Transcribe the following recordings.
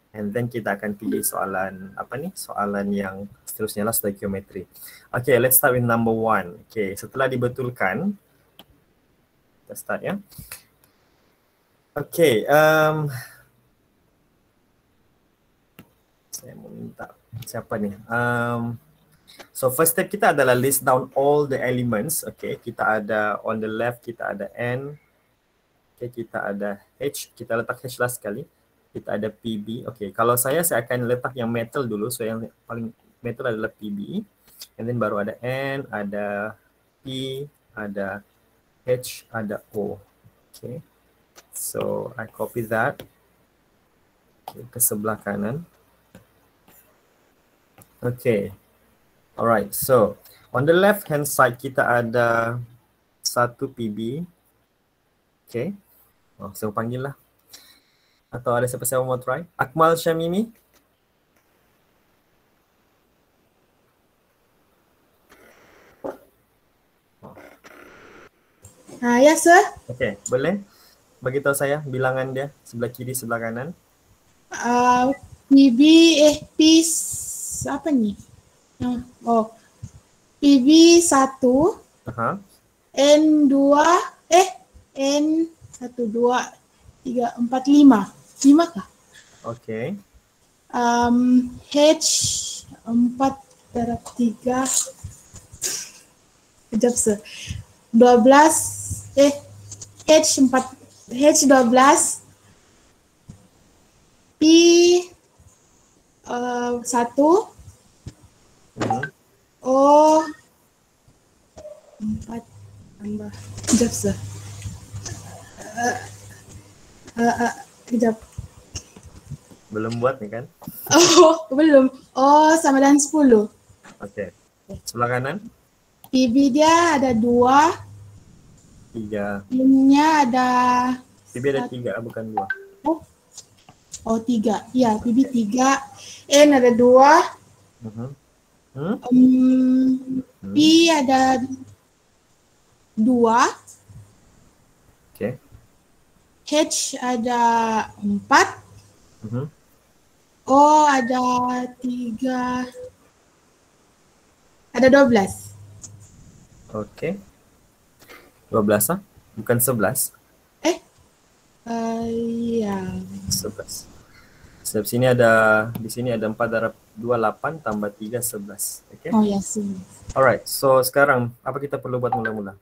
And then kita akan pilih soalan apa nih? Soalan yang seterusnya lah stoichiometry. Okay, let's start with number 1. Okay, setelah dibetulkan, kita start ya. Okay, saya mau minta siapa nih? So first step kita adalah list down all the elements. Okay, kita ada on the left kita ada N. Okay, kita ada H. Kita letak H lah sekali. Kita ada PB. Okay, kalau saya akan letak yang metal dulu. So yang paling metal adalah PB. And then baru ada N, ada P, ada H, ada O. Okay, so I copy that. Okay, ke sebelah kanan. Okay. Alright, so on the left hand side kita ada 1 PB. Okay. Oh, saya panggil lah. Atau ada siapa-siapa mau try? Akmal Syamimi. Ya, sir. Okay, boleh bagi tahu saya bilangan dia sebelah kiri, sebelah kanan. PB, P apa nih? Oh, PB 1, N2, N 1, 2, 3, 4, 5. 5 kah? Okay. H 4 darab 3. Kejap, sir. 12, H 4, H 12, P 1, O 4 tambah. Kejap, sir. Kejap. Belum buat nih kan? Oh, belum. Oh, sama dengan 10. Oke. Sebelah kanan? PB dia ada 2. 3. N-nya ada... PB ada 3, bukan 2. Oh, 3. Iya, PB 3. N ada 2. P ada 2. Oke. H ada 4. O ada 3. Ada 12. Oke. 12 ah? Bukan 11? Iya. 11. Sebab sini ada, di sini ada 4 darab 2, 8 tambah 3, 11. Oke? Oh ya, sih. Alright, so sekarang apa kita perlu buat mula-mula?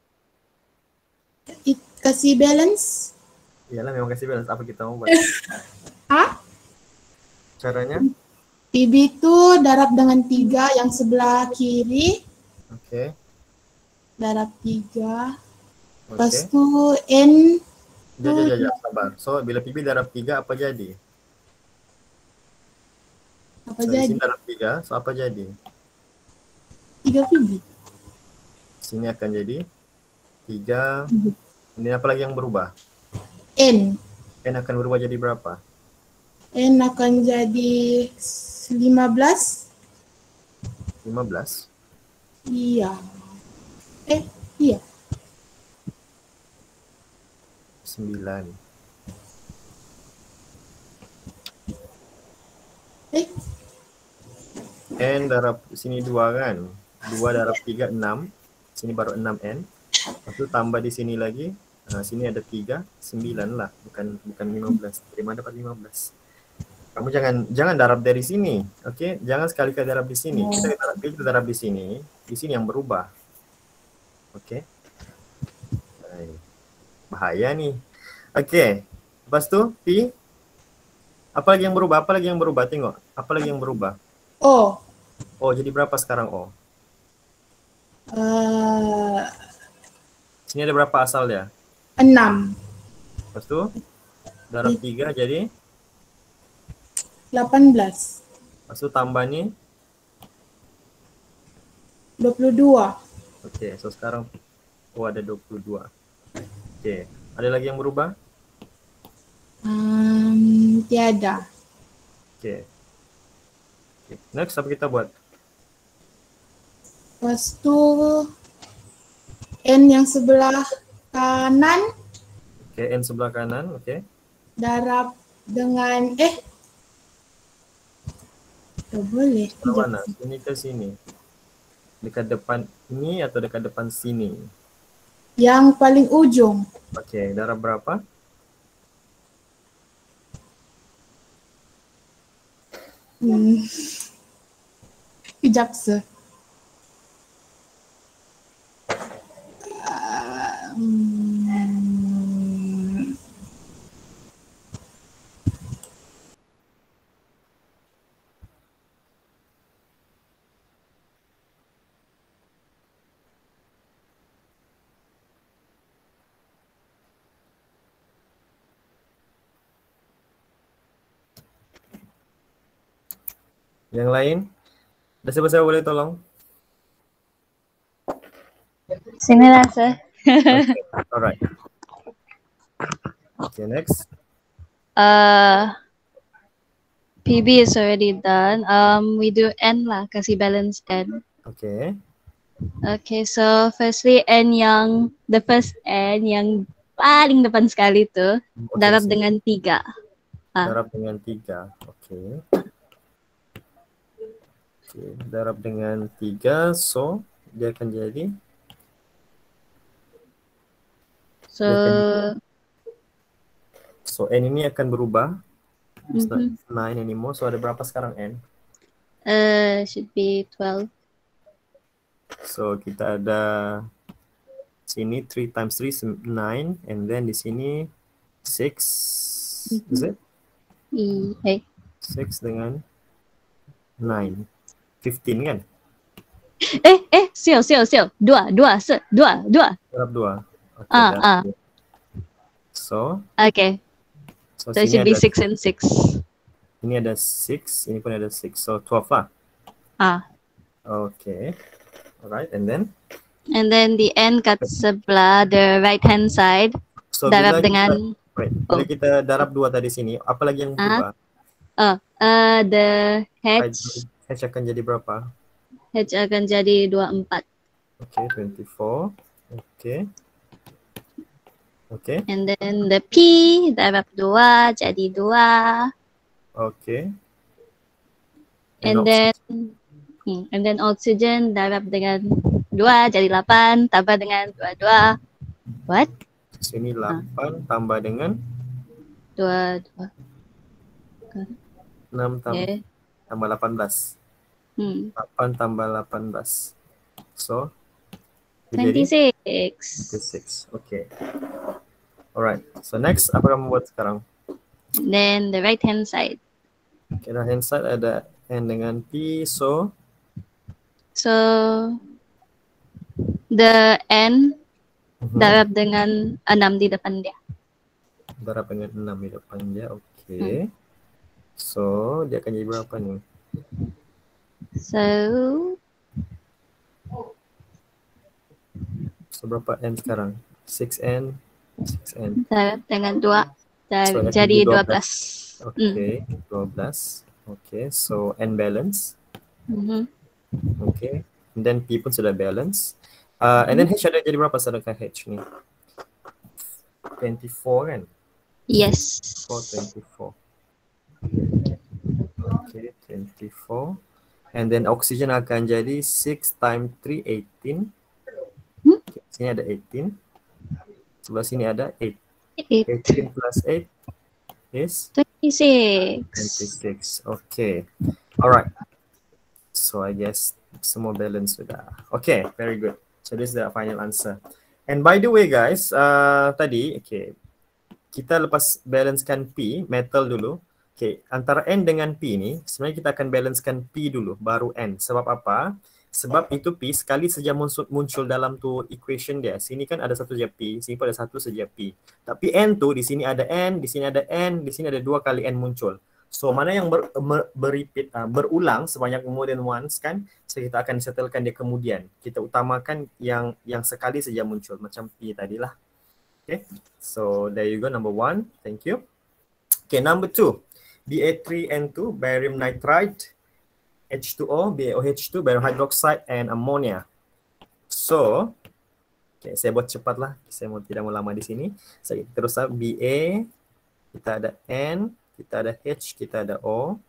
Kasih balance. Iyalah memang kasih balance, apa kita mau buat? Caranya? PB itu darab dengan 3 yang sebelah kiri. Oke. Darab 3. Lepas itu N. Jajah, sabar. So, bila PB darab 3, apa jadi? Apa jadi? Di sini darab 3, so apa jadi? 3 PB. Sini akan jadi 3. Ini apa lagi yang berubah? N. N akan berubah jadi berapa? N akan jadi 15. 15? Iya. Iya. 9. N darab sini 2 kan? 2 darab 3, 6. Sini baru 6N. Lepas itu tambah di sini lagi. Nah, sini ada 3, 9 lah. Bukan 15. Dari mana dapat 15? Kamu jangan darab dari sini. Oke? Jangan sekali-kali darab di sini. Kita darab di sini. Di sini yang berubah. Oke? Bahaya nih. Oke. Lepas itu P. Apa lagi yang berubah? Apa lagi yang berubah? Tengok. Apa lagi yang berubah? O. O, jadi berapa sekarang O? Sini ada berapa asalnya? 6. Lepas itu darab 3 jadi 18. Lepas itu tambah nih 22. Oke, so sekarang ada 22. Oke, ada lagi yang berubah? Tiada. Oke. Next, apa kita buat? Lepas itu N yang sebelah kanan. Oke, N sebelah kanan, oke. Darab dengan Oh, boleh. Sekejap. Mana? Sini ke sini? Dekat depan ini atau dekat depan sini? Yang paling ujung. Okey, darab berapa? Sekejap, sir. Yang lain? Ada siapa-siapa boleh tolong? Sinilah, sir. Okay, alright. Okay, next. PB is already done. We do N lah, kasih balance N. Okay. Okay, so firstly the first N yang paling depan sekali tuh, Okay, darab so dengan 3. darab dengan 3. Okay. Okay, darab dengan 3, so dia akan jadi So, so N ini akan berubah. It's not 9 anymore. So ada berapa sekarang N? should be 12. So kita ada sini 3 times 3 9, and then di sini 6, is it? 6 dengan 9, 15 kan? Sial. 2. Darab 2. Okay, darab 2. So, Okay, so it sini should be ada 6 and 6. Ini ada 6, ini pun ada 6. So 12 lah. Okay. Alright, and then? And then the N kat sebelah, the right hand side, So darab bila dengan bila kita darab 2 tadi sini, apa lagi yang berubah? the H akan jadi berapa? H akan jadi 24. Okay, 24. Okay. Okay. And then the P darab 2 jadi 2. Okay. And then oxygen darab dengan 2 jadi 8, tambah dengan 22. What? Sini 8 tambah dengan 22. 6 tambah 18. 8 tambah 18. So, 26. 26. Okay. Alright. So next, apa kamu buat sekarang? Then the right hand side. Okay, right hand side ada N dengan P. So the N darab dengan 6 di depan dia. darab dengan 6 di depan dia. Okay. So, dia akan jadi berapa nih? So berapa N sekarang? 6N. Darab dengan 2 So, jadi 12. Okay, 12. Okay, so N balance. Okay, and then P pun sudah balance. And then H ada jadi berapa sedangkan H ni? 24 kan? Yes. 24. Okay, 24. And then oxygen akan jadi 6 times 3, 18. Okay, sini ada 18. Sebelah sini ada 8. 18 plus 8 is 26. 26. Okay. Alright. So I guess semua balance sudah. Okay, very good. So this is the final answer. And by the way guys, tadi kita lepas balancekan P, metal dulu. Okay, antara N dengan P ni, sebenarnya kita akan balancekan P dulu, baru N. Sebab apa? Sebab itu P sekali saja muncul dalam tu equation dia. Sini kan ada satu saja P, sini pun ada satu saja P. Tapi N tu di sini ada N, di sini ada N, di sini ada 2 kali N muncul. So mana yang berulang sebanyak more than once kan, so kita akan settlekan dia kemudian. Kita utamakan yang sekali saja muncul macam P tadilah. Okay, so there you go, number 1. Thank you. Okay, number 2. Ba3N2, barium nitride, H2O, BaOH2, barium hydroxide, and ammonia. So, okay, saya buat cepatlah. Saya tidak mau lama di sini. Saya terus Ba, kita ada N, kita ada H, kita ada O.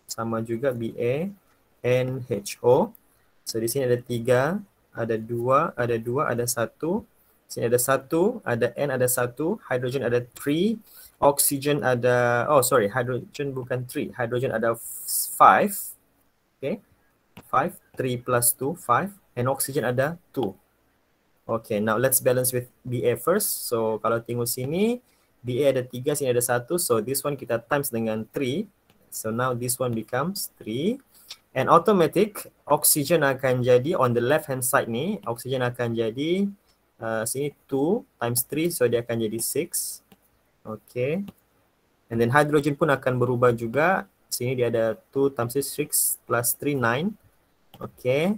sama juga BaNHO. So di sini ada 3, ada 2, ada 2, ada 1. Sini ada 1, ada N, ada 1, hydrogen ada 3, oxygen ada, oh sorry, hydrogen bukan 3, hydrogen ada 5. Okay, 5, 3 plus 2, 5, and oxygen ada 2. Okay, now let's balance with Ba first. So kalau tengok sini, Ba ada 3, sini ada 1, so this one kita times dengan 3. So now this one becomes 3. And automatic, oxygen akan jadi on the left hand side ni, oxygen akan jadi sini 2 times 3, so dia akan jadi 6. Okay. And then hydrogen pun akan berubah juga. Sini dia ada 2 times 6 plus 3, 9. Okay.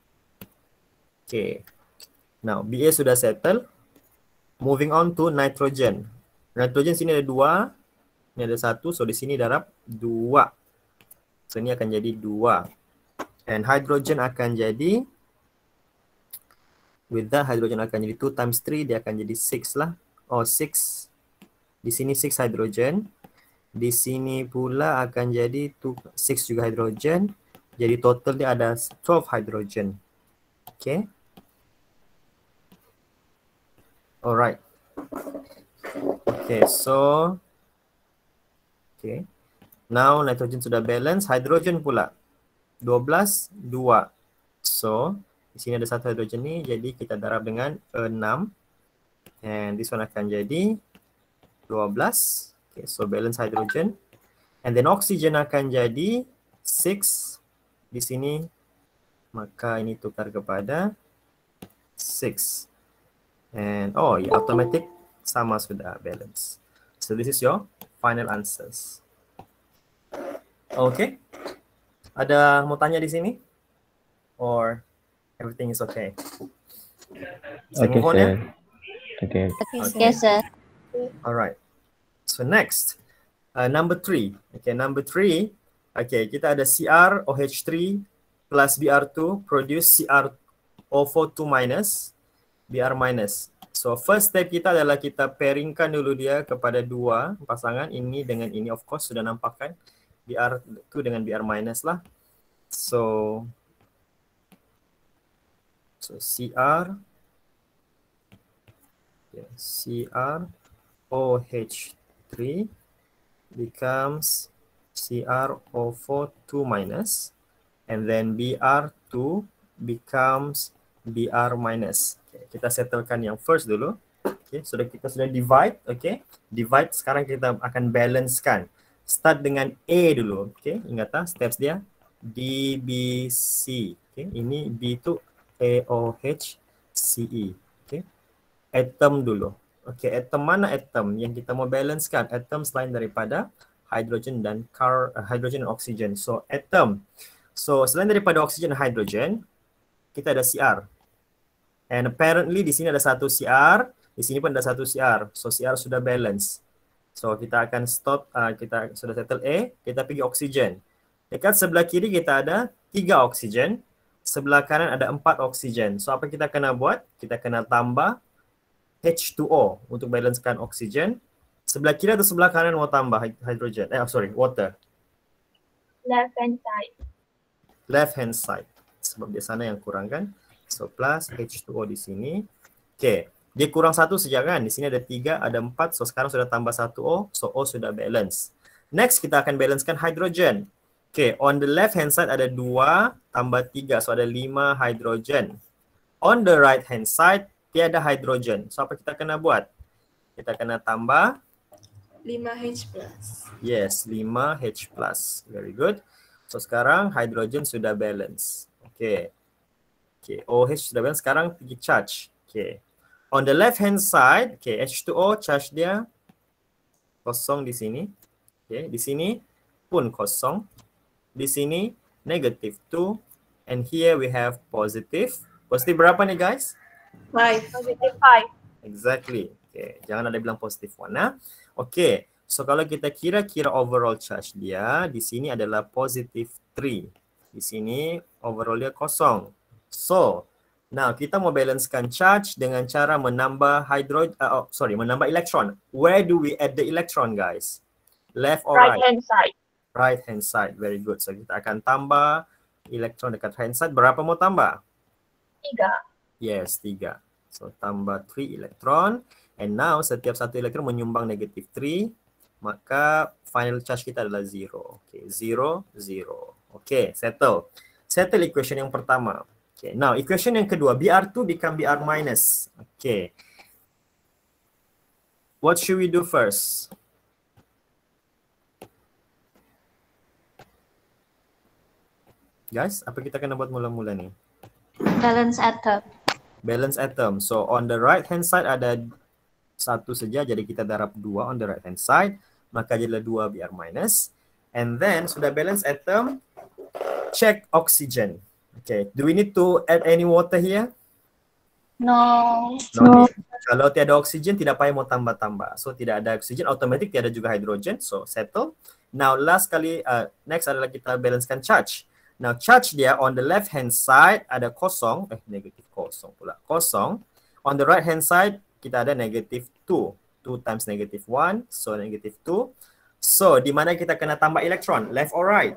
Okay. Now, Ba sudah settle. Moving on to nitrogen. Nitrogen sini ada 2. Ini ada 1, so di sini darab 2. So ini akan jadi 2. And hydrogen akan jadi, with that hydrogen akan jadi 2 times 3, dia akan jadi 6 lah. Oh 6. Di sini 6 hydrogen. Di sini pula akan jadi 6 juga hydrogen. Jadi total dia ada 12 hydrogen. Okay. Alright. Okay, so okay. Now nitrogen sudah balance, hydrogen pula 12, 2. So di sini ada 1 hydrogen ni, jadi kita darab dengan 6. And this one akan jadi 12. Okay, so balance hydrogen. And then oxygen akan jadi 6. Di sini, maka ini tukar kepada 6. And oh, yeah, automatic sama sudah balance. So this is your final answers. Okay. Ada mau tanya di sini? Or everything is okay? Okay, sir. Okay. Okay, sir. Alright. So next, number 3. Okay, number 3. Okay, kita ada CrOH3 plus Br2 produce CrO4 2 minus Br minus. So first step kita adalah kita pairingkan dulu dia kepada 2 pasangan ini dengan ini. Of course sudah nampak kan? Br2 dengan Br minus lah. So CrOH3 becomes CrO4 2 minus, and then Br2 becomes Br minus. Okay, kita settlekan yang first dulu. Okay, kita sudah divide. Okay, divide. Sekarang kita akan balancekan. Start dengan A dulu. Okay, ingat tak steps dia? DBC. Okay, ini B itu AOHCE. Okay, atom dulu. Okay, atom mana atom yang kita mau balancekan? Atom selain daripada hydrogen dan hydrogen dan oxygen. So atom. So selain daripada oxygen dan hydrogen, kita ada Cr. And apparently di sini ada 1 Cr, di sini pun ada 1 Cr. So Cr sudah balance. So kita akan stop, kita sudah settle A, kita pergi oxygen. Dekat sebelah kiri kita ada 3 oxygen, sebelah kanan ada 4 oxygen. So apa kita kena buat? Kita kena tambah H2O untuk balancekan oxygen. Sebelah kiri atau sebelah kanan mau tambah hydrogen? Water. Left hand side. Left hand side. Sebab di sana yang kurang kan. So plus H2O di sini. Okay. Dia kurang 1 sejak kan. Di sini ada 3, ada 4. So sekarang sudah tambah 1 O. So O sudah balance. Next kita akan balancekan hydrogen. Okay. On the left hand side ada 2 tambah 3. So ada 5 hydrogen. On the right hand side tiada hydrogen. So apa kita kena buat? Kita kena tambah 5H plus. Yes, 5H plus. Very good. So sekarang hydrogen sudah balance. Okay. Okay, OH sudah balance. Sekarang pergi charge. Okay. On the left hand side, okay, H2O charge dia kosong di sini. Okay, di sini pun kosong. Di sini negative 2. And here we have positive. Positif berapa nih guys? 5. Positive 5. Exactly. Okay, jangan ada bilang positif 1. Okay, so kalau kita kira-kira overall charge dia, di sini adalah positive 3. Di sini overall dia kosong. So, now kita mau balancekan charge dengan cara menambah menambah elektron. Where do we add the electron, guys? Left or right? Right hand side. right hand side. Very good. So kita akan tambah elektron dekat right hand side. Berapa mau tambah? 3. Yes, 3. So tambah 3 elektron. And now setiap satu elektron menyumbang negatif 3. Maka final charge kita adalah 0. Okay, 0, 0. Okay, settle. Settle equation yang pertama. Okay, now equation yang kedua, Br2 become Br minus. Okay. What should we do first? Guys, apa kita kena buat mula-mula ni? Balance atom. Balance atom. So on the right hand side ada satu saja, jadi kita darab 2 on the right hand side, maka jadilah 2 Br minus. And then sudah balance atom, check oxygen. Okay, do we need to add any water here? No. No. Kalau tiada oksigen, tidak payah mau tambah-tambah. So tidak ada oksigen, otomatik tiada juga hidrogen. So settle. Now last kali, next adalah kita balancekan charge. Now charge dia on the left hand side ada kosong, negatif kosong pula, kosong. On the right hand side kita ada negatif 2. 2 times negatif 1, so negatif 2. So di mana kita kena tambah elektron, left or right?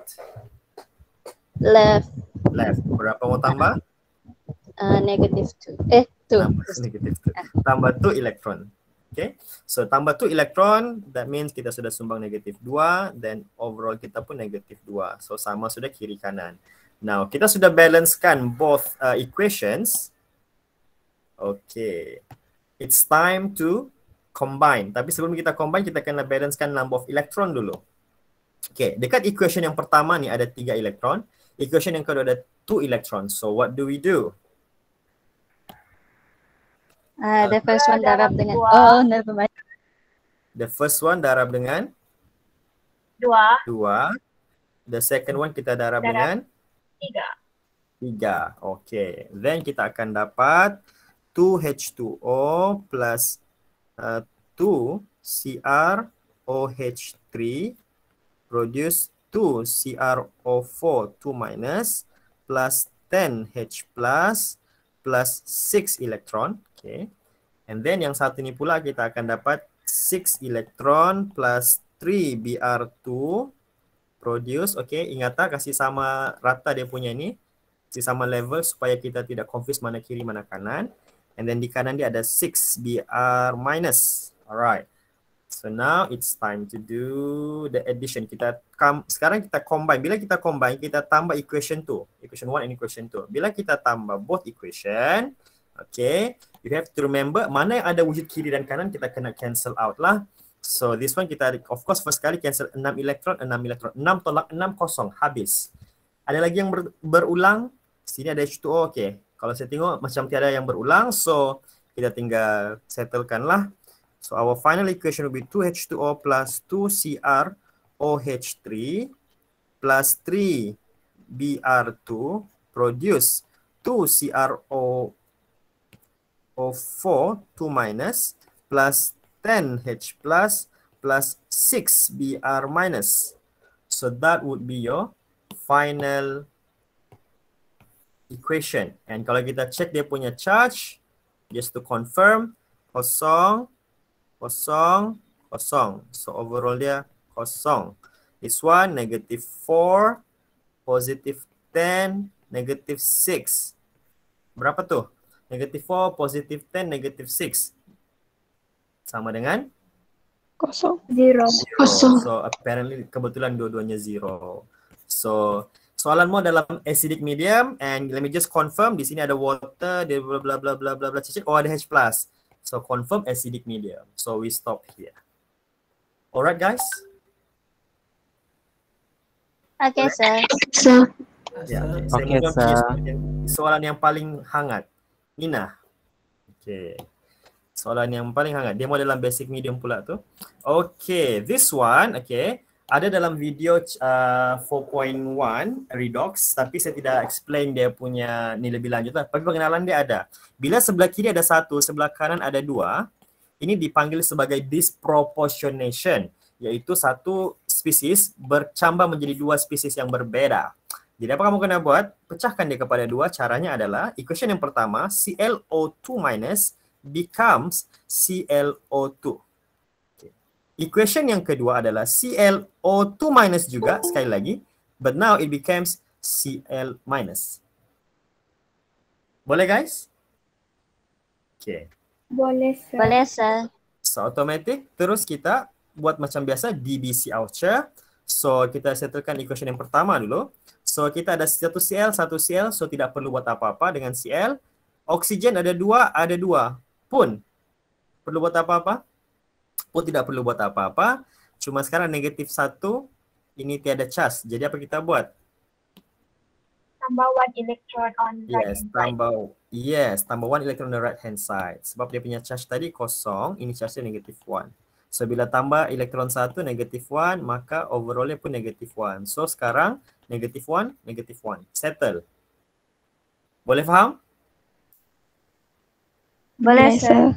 Left. Left. Berapa mau tambah? Negative 2. Negatif 2. Tambah 2 elektron. Okay. So tambah 2 elektron, that means kita sudah sumbang negatif 2, then overall kita pun negatif 2. So sama sudah kiri kanan. Now kita sudah balancekan both equations. Okay. It's time to combine. Tapi sebelum kita combine, kita kena balancekan number of electron dulu. Okay. Dekat equation yang pertama ni ada 3 elektron. Equation yang kedua ada 2 elektron. So what do we do? The first one darab dengan never mind. The first one darab dengan 2. 2. The second one kita darab dengan 3. 3. Okay. Then kita akan dapat 2H2O plus 2CrOH3 produce 2CrO4 2 minus plus 10H plus 6 elektron. Okay. And then yang satu ni pula kita akan dapat 6 elektron plus 3 Br2 produce. Okay. Ingat tak, kasih sama rata dia punya ni. Kasih sama level supaya kita tidak confuse mana kiri mana kanan. And then di kanan dia ada 6 Br minus. Alright. So now it's time to do the addition. Sekarang kita combine. Bila kita combine, kita tambah equation 2. Equation 1 and equation 2. Bila kita tambah both equation, okay, you have to remember mana yang ada wujud kiri dan kanan kita kena cancel out lah. So this one kita of course first kali cancel 6 elektron, 6 elektron. 6 tolak 6 kosong, habis. Ada lagi yang berulang. Sini ada H2O, okay. Kalau saya tengok macam tiada yang berulang, so kita tinggal settlekan lah. So our final equation will be 2H2O plus 2CrOH3 plus 3Br2 produce 2CrO4 2 minus plus 10H plus 6Br minus. So that would be your final equation. And kalau kita check dia punya charge, just to confirm, kosong, kosong, kosong. So overall dia kosong. This one negative 4, positive 10, negative 6. Berapa tu? Negative 4, positive 10, negative 6. Sama dengan? Kosong. 0. Kosong. So apparently kebetulan dua-duanya 0. So soalanmu dalam acidic medium, and let me just confirm, di sini ada water, dia bla bla bla bla bla bla, oh ada H+. So confirm acidic medium. So we stop here. Alright guys? Okay, sir. So, Ya, Okay, sir. Soalan yang paling hangat. Nina. Okay. Soalan yang paling hangat. Dia mau dalam basic medium pula tu. Okay, this one, okay. Ada dalam video 4.1 redox, tapi saya tidak explain dia punya ni lebih lanjut lah. Tapi pengenalan dia ada. Bila sebelah kiri ada 1, sebelah kanan ada 2, ini dipanggil sebagai disproportionation, iaitu satu spesies bercambah menjadi 2 spesies yang berbeza. Jadi apa kamu kena buat? Pecahkan dia kepada 2. Caranya adalah equation yang pertama, ClO2 minus becomes ClO2. Equation yang kedua adalah ClO2 minus juga, sekali lagi. But now it becomes Cl minus. Boleh guys? Okay. Boleh, sir. Boleh, sir. So automatic, terus kita buat macam biasa DBC Oucher. So kita settlekan equation yang pertama dulu. So kita ada satu Cl, so tidak perlu buat apa-apa dengan Cl. Oksigen ada dua pun perlu buat apa-apa? Pun tidak perlu buat apa-apa. Cuma sekarang negatif 1 ini tiada charge. Jadi apa kita buat? Tambah 1 electron on right hand side. Tambah 1 electron on the right hand side. Sebab dia punya charge tadi kosong, ini charge-nya negatif 1. So bila tambah elektron 1 negatif 1, maka overall-nya pun negatif 1. So sekarang negatif 1, negatif 1. Settle. Boleh faham? Boleh, sir.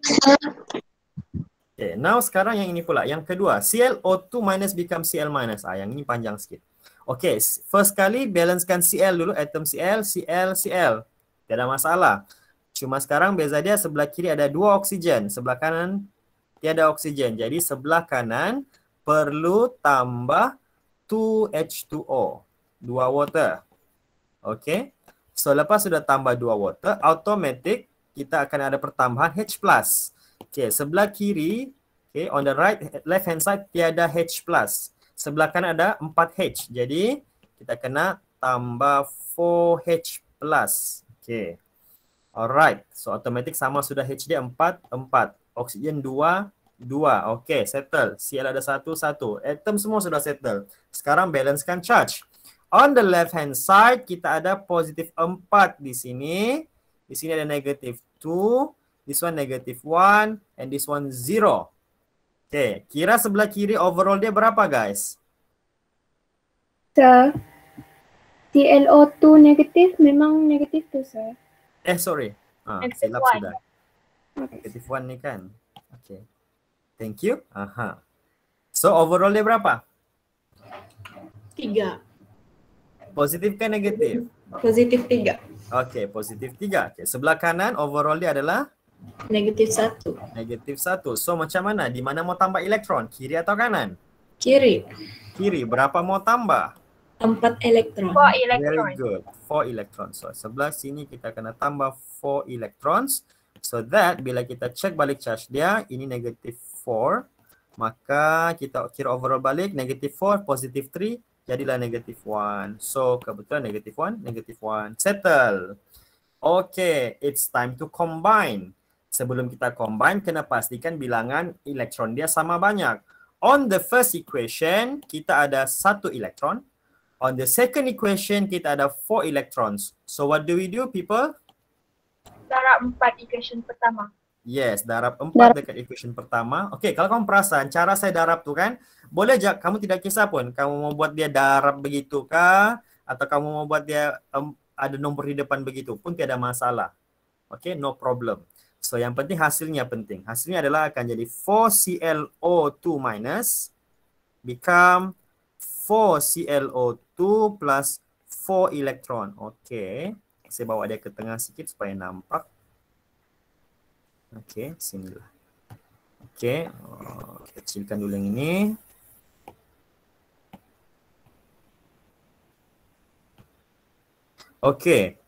Okay, now sekarang yang ini pula. Yang kedua, ClO2 minus become Cl minus. Yang ini panjang sikit. Okay, first kali balancekan Cl dulu. Atom Cl. Tidak masalah. Cuma sekarang beza dia sebelah kiri ada 2 oksigen. Sebelah kanan tiada oksigen. Jadi sebelah kanan perlu tambah 2H2O. 2 water. Okay. So lepas sudah tambah 2 water, automatic kita akan ada pertambahan H+. Okay, sebelah kiri, okay, on the left hand side tiada H+. Sebelah kanan ada 4H. Jadi kita kena tambah 4H+. Okay. Alright. So automatic sama sudah H dia 4. Oksigen 2. Okay, settle. Cl ada 1. Atom semua sudah settle. Sekarang balancekan charge. On the left hand side kita ada positif 4 di sini. Di sini ada negatif 2. This one negative 1 and this one 0. Okay, kira sebelah kiri overall dia berapa guys? Sir, ClO2 negatif memang negatif tu, sir. Sorry. Negative Silap 1. sudah. Negative 1 ni kan. Okay. Thank you. So overall dia berapa? 3. Positif kan negatif? Positif 3. Okay, positif 3. Okay. Sebelah kanan overall dia adalah? Negatif 1. Negatif 1. So macam mana? Di mana mau tambah elektron? Kiri atau kanan? Kiri. Kiri. Berapa mau tambah? 4 elektron. 4 electron. Very good. 4 electrons. So sebelah sini kita kena tambah 4 electrons. So that bila kita cek balik charge dia, ini negatif 4. Maka kita kira overall balik, negatif 4, positif 3, jadilah negatif 1. So kebetulan negatif 1, negatif 1. Settle. Okay, it's time to combine. Sebelum kita combine, kena pastikan bilangan elektron dia sama banyak. On the first equation, kita ada 1 elektron. On the second equation, kita ada 4 electrons. So what do we do, people? Darab 4 equation pertama. Yes, darab 4 dekat equation pertama. Okay, kalau kamu perasan, cara saya darab tu kan, boleh je, kamu tidak kisah pun. Kamu mau buat dia darab begitu kah? Atau kamu mau buat dia ada nombor di depan begitu pun tiada masalah. Okay, no problem. So yang penting hasilnya penting. Hasilnya adalah akan jadi 4ClO2 minus become 4ClO2 plus 4 elektron. Okay. Saya bawa dia ke tengah sikit supaya nampak. Okay, sinilah. Okay. Kecilkan dulu yang ini. Okay.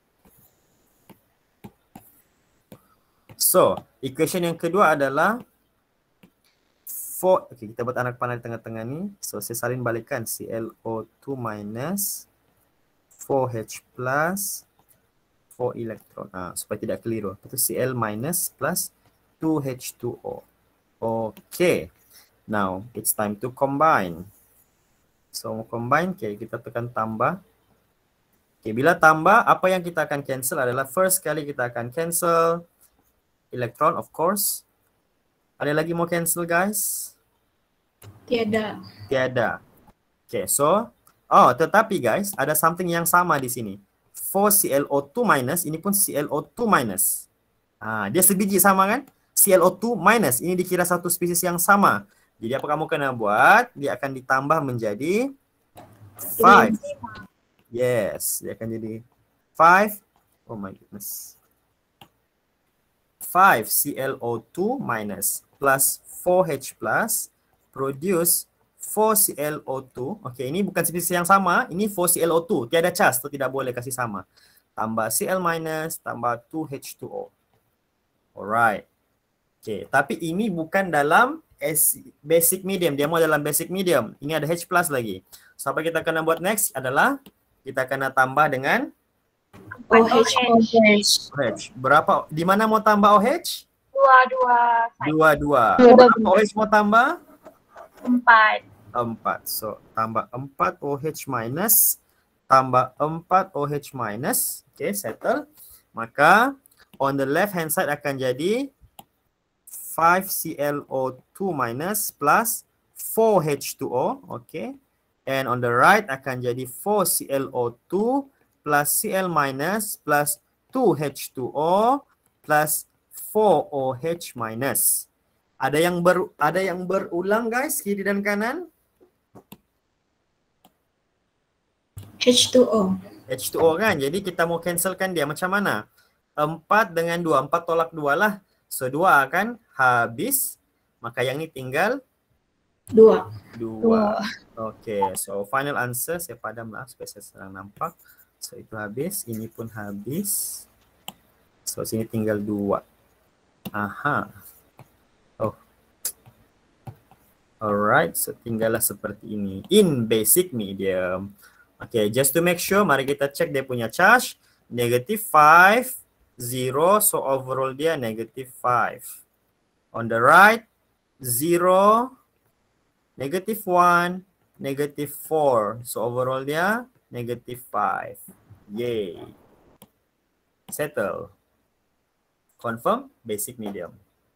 So, equation yang kedua adalah 4, okay, kita buat anak panah di tengah-tengah ni. So, saya salin balikkan ClO2 minus 4H plus 4 elektron. Supaya tidak keliru. Itu Cl minus plus 2H2O. Okay. Now, it's time to combine. So, mau combine, okay, kita tekan tambah. Okay, bila tambah, apa yang kita akan cancel adalah first kali kita akan cancel elektron, of course. Ada lagi mau cancel, guys? Tiada. Tiada. Okay, so, tetapi guys, ada something yang sama di sini. 4ClO2 minus, ini pun ClO2 minus. Dia sebiji sama kan? ClO2 minus, ini dikira satu spesies yang sama. Jadi apa kamu kena buat? Dia akan ditambah menjadi 5. Yes, dia akan jadi 5. Oh my goodness. 5ClO2 minus. plus 4H plus produce 4ClO2. Okay, ini bukan spesies yang sama. Ini 4ClO2. Tiada cas, tu tidak boleh kasih sama. Tambah Cl minus, tambah 2H2O. Alright. Okay, tapi ini bukan dalam basic medium. Dia mau dalam basic medium. Ini ada H plus lagi. So, apa kita kena buat next adalah kita kena tambah dengan OH. Berapa? Di mana mau tambah OH? Dua. Berapa OH mau tambah? 4. So, tambah 4 OH minus, tambah 4 OH minus. Okay, settle. Maka, on the left hand side akan jadi 5ClO2 minus plus 4H2O. Okay. And on the right akan jadi 4ClO2 plus Cl minus plus 2H2O plus 4OH minus. Ada yang berulang guys, kiri dan kanan? H2O. H2O kan, jadi kita mau cancelkan dia macam mana? 4 dengan 2, 4 tolak 2 lah. So 2 akan habis, maka yang ini tinggal 2. Okay, so final answer saya padamlah supaya saya senang nampak. So itu habis, ini pun habis. So sini tinggal 2. Aha. Oh. Alright, so tinggallah seperti ini. In basic medium. Okay, just to make sure, mari kita cek dia punya charge. Negative 5, 0. So overall dia negative 5. On the right, 0, negative 1, negative 4. So overall dia negative 5. Yay. Settle. Confirm, basic medium.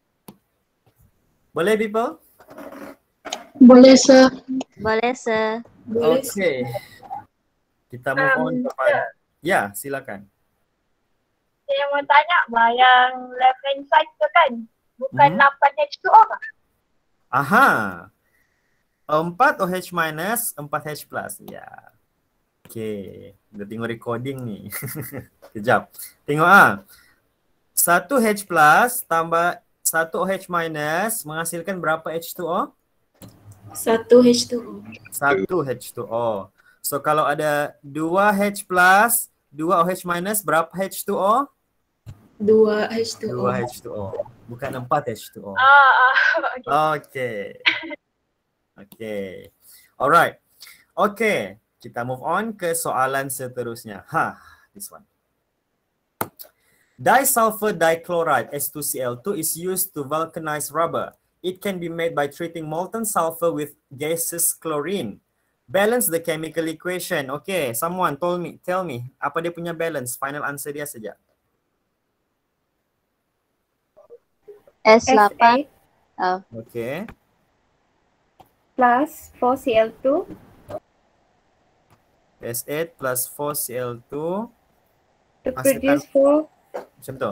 Boleh people? Boleh, sir. Boleh, sir. Okay. Kita move on kepada... Ya, silakan. Saya mau tanya, yang left hand side tu kan, bukan 8H2O kan? Aha. 4 OH minus, 4H plus. Ya. Okay. Dah tengok recording ni. Kejap. Tengok ah. 1 H plus tambah 1 OH minus menghasilkan berapa H2O? 1 H2O. 1 H2O. So kalau ada 2 H plus, 2 OH minus, berapa H2O? 2 H2O. 2 H2O. Bukan 4 H2O. Okay. Okay. Alright. Okay. Kita move on ke soalan seterusnya. This one. Disulfur dichloride S2Cl2 is used to vulcanize rubber. It can be made by treating molten sulfur with gaseous chlorine. Balance the chemical equation. Okay, someone tell me, apa dia punya balance? Final answer dia saja. S8. Oh. Okay. Plus 4Cl2. S8 plus 4Cl2. To produce 4. Macam tu?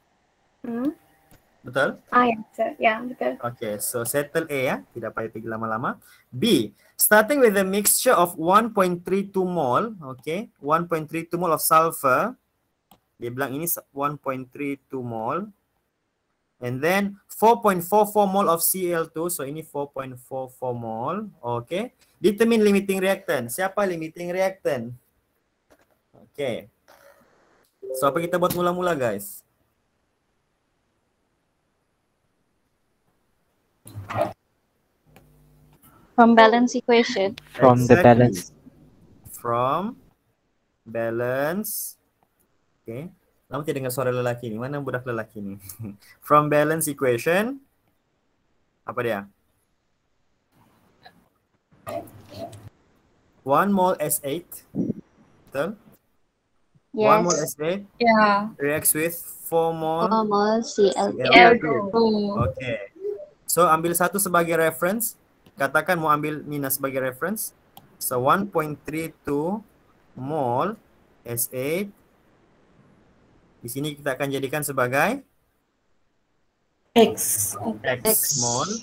Betul? Ya, sir. Ya, betul. Okay, so settle A ya. Tidak payah pergi lama-lama. B. Starting with a mixture of 1.32 mole. Okay. 1.32 mole of sulfur. Dia bilang ini 1.32 mole. And then 4.44 mole of Cl2. So ini 4.44 mole. Okay. Determine limiting reactant. Siapa limiting reactant? Okay. So apa kita buat mula-mula guys? From balance equation. From the balance. From balance. Okay. Lama tidak dengar suara lelaki ni. Mana budak lelaki ni? From balance equation. Apa dia? 1 mole S8. Betul? Yes. 1 mole S8 reacts with 4 mole Cl2. Okay. So ambil satu sebagai reference. Katakan mau ambil Nina sebagai reference. So 1.32 mole S8. Di sini kita akan jadikan sebagai X mole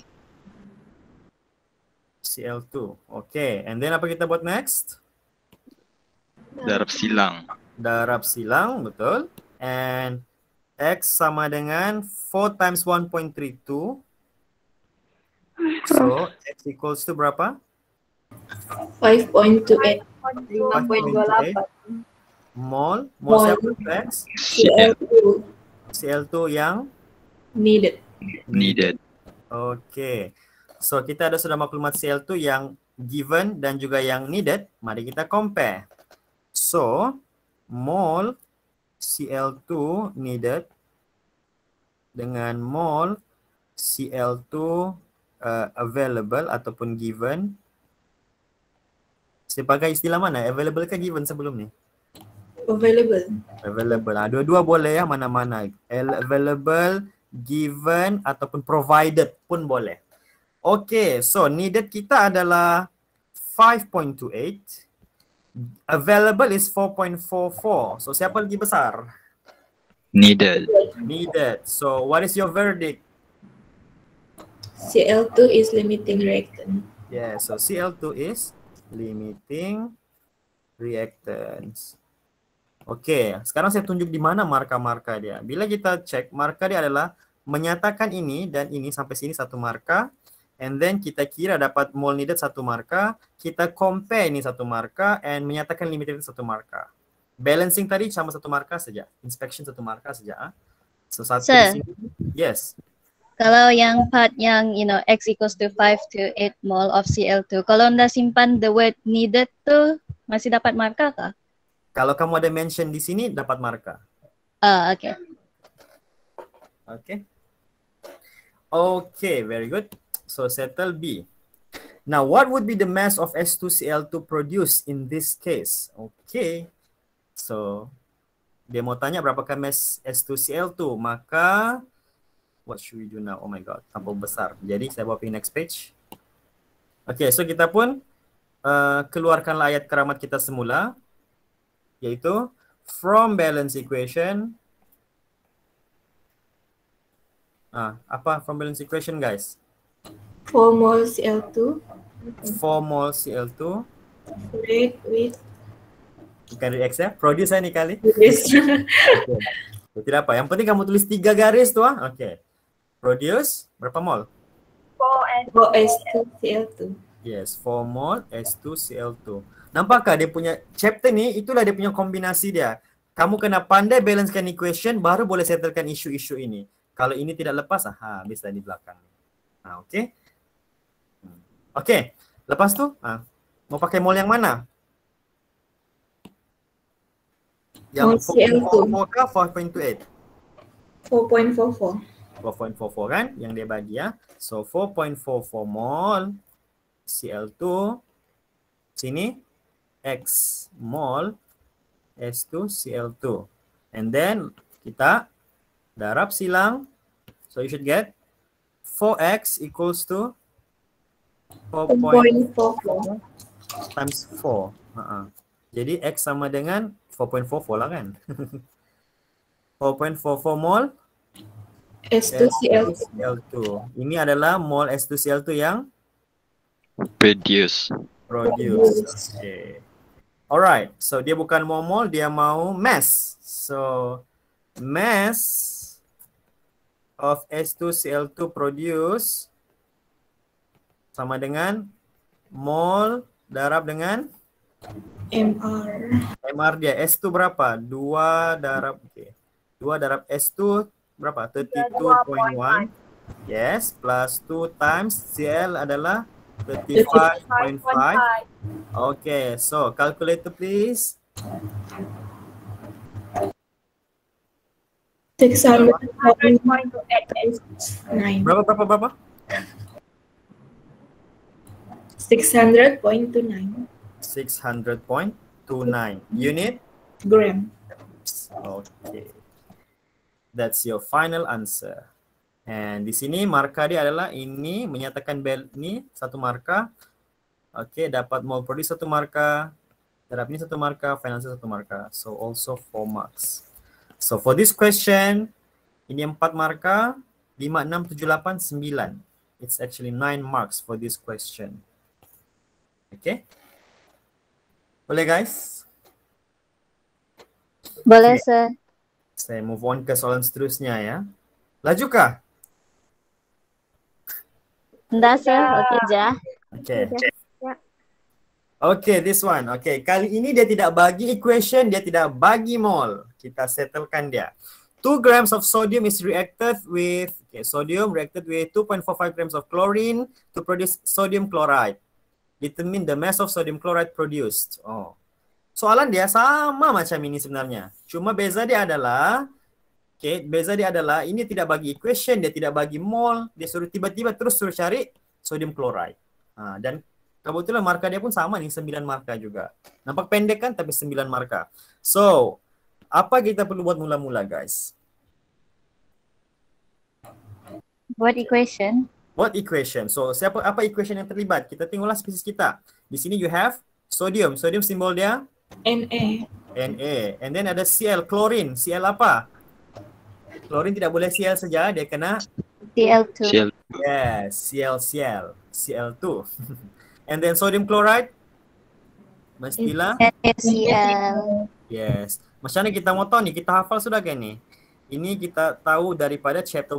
Cl2. Okay. And then apa kita buat next? Darab silang. Darab silang, betul. And X sama dengan 4 times 1.32 So X equals to berapa? 5.28. 5.28 mol. Mol Mol. siapa tu X? CL2 Cl2 yang needed. Needed. okay. So kita ada sudah maklumat Cl2 yang given dan juga yang needed. Mari kita compare. So mol Cl2 needed dengan mol Cl2 available ataupun given. Saya pakai istilah mana? Available ke given sebelum ni? Available. Available. Dua-dua boleh ya, mana-mana. Available, given ataupun provided pun boleh. Okay, so needed kita adalah 5.28. Available is 4.44. So siapa lagi besar? Needed. Needed. So what is your verdict? CL2 is limiting reactant. Yeah, so Cl2 is limiting reactants. Okay, sekarang saya tunjuk di mana marka-marka dia. Bila kita cek, marka dia adalah menyatakan ini dan ini sampai sini satu marka. And then kita kira dapat mol needed satu marka. Kita compare ini satu marka and menyatakan limited satu marka. Balancing tadi sama satu marka saja. Inspection satu marka saja. So satu Sir. di sini. Yes. Kalau yang part yang X equals to 5 to 8 mol of Cl2, kalau anda simpan the word needed tu masih dapat marka kah? Kalau kamu ada mention di sini dapat marka. Okay. Okay. Okay, very good. So settle B. Now, what would be the mass of S2Cl2 produced in this case? Okay. So, dia mau tanya berapakah mass S2Cl2. Maka, what should we do now? Oh my god, terlalu besar. Jadi, saya bawa pergi next page. Okay, so kita pun keluarkanlah ayat keramat kita semula. Yaitu, from balance equation. Apa from balance equation, guys? 4 mol CL2 4 mol Cl2 react with bukan react ya, produce ni kali. this. Okay. Tidak apa, yang penting kamu tulis 3 garis tu Okay. Produce berapa mol? 4S2 CL2. Yes, 4 mol S2Cl2. Nampakkah dia punya chapter ni, itulah dia punya kombinasi dia. Kamu kena pandai balancekan equation baru boleh settlekan isu-isu ini. Kalau ini tidak lepas, bisa di belakang. Okay. Okay, lepas tu mau pakai mol yang mana? Yang 4.44 ke 4.28? 4.44. 4.44 kan yang dia bagi ya. So 4.44 mol Cl2 sini X mol S2Cl2. And then kita darab silang. So you should get 4x equals to 4.44 times 4. Jadi X sama dengan 4.44 lah kan. 4.44 mol S2Cl2. Ini adalah mol S2Cl2 yang Produce. Okay. Alright, so dia bukan mau mol, dia mau mass. So mass of S2Cl2 produce sama dengan mol darab dengan MR. MR dia. S2 berapa? 2 darab 2 darab S2 berapa? 32.1. Yes, plus 2 times Cl adalah 35.5. Okay, so calculator please. 600.29. Berapa? 600.29 600.29 unit gram. Okay. That's your final answer. And di sini marka dia adalah ini menyatakan bel ini satu marka. Okay, dapat mol produce satu marka. Darab ini satu marka, final answer satu marka. So also 4 marks. So for this question, ini 4 marka, 5, 6, 7, 8, 9. It's actually 9 marks for this question. Okay. Boleh guys? Boleh, Okay. sir. Saya move on ke soalan seterusnya ya. Laju kah? Enggak sir, oke ja. Okay. Okay, this one. Okay, kali ini dia tidak bagi equation, dia tidak bagi mol. Kita settlekan dia. 2 grams of sodium is reacted with, sodium reacted with 2.45 grams of chlorine to produce sodium chloride. Determine the mass of sodium chloride produced. Oh. Soalan dia sama macam ini sebenarnya. Cuma beza dia adalah, ini tidak bagi equation, dia tidak bagi mol, dia suruh tiba-tiba terus suruh cari sodium chloride. Dan kebetulan marka dia pun sama nih, 9 marka juga. Nampak pendek kan, tapi 9 marka. So, apa kita perlu buat mula-mula, guys? Buat equation. Buat equation. So, apa equation yang terlibat? Kita tengoklah spesies kita. Di sini you have sodium. Sodium simbol dia? Na. Na. And then ada Cl, chlorine. Cl apa? Chlorine tidak boleh Cl saja, dia kena Cl2. Cl. yes, Cl2. And then sodium chloride? Mestilah? NaCl. Yes. Macam mana kita mau tahu ni? Kita hafal sudah kan ni? Ini kita tahu daripada chapter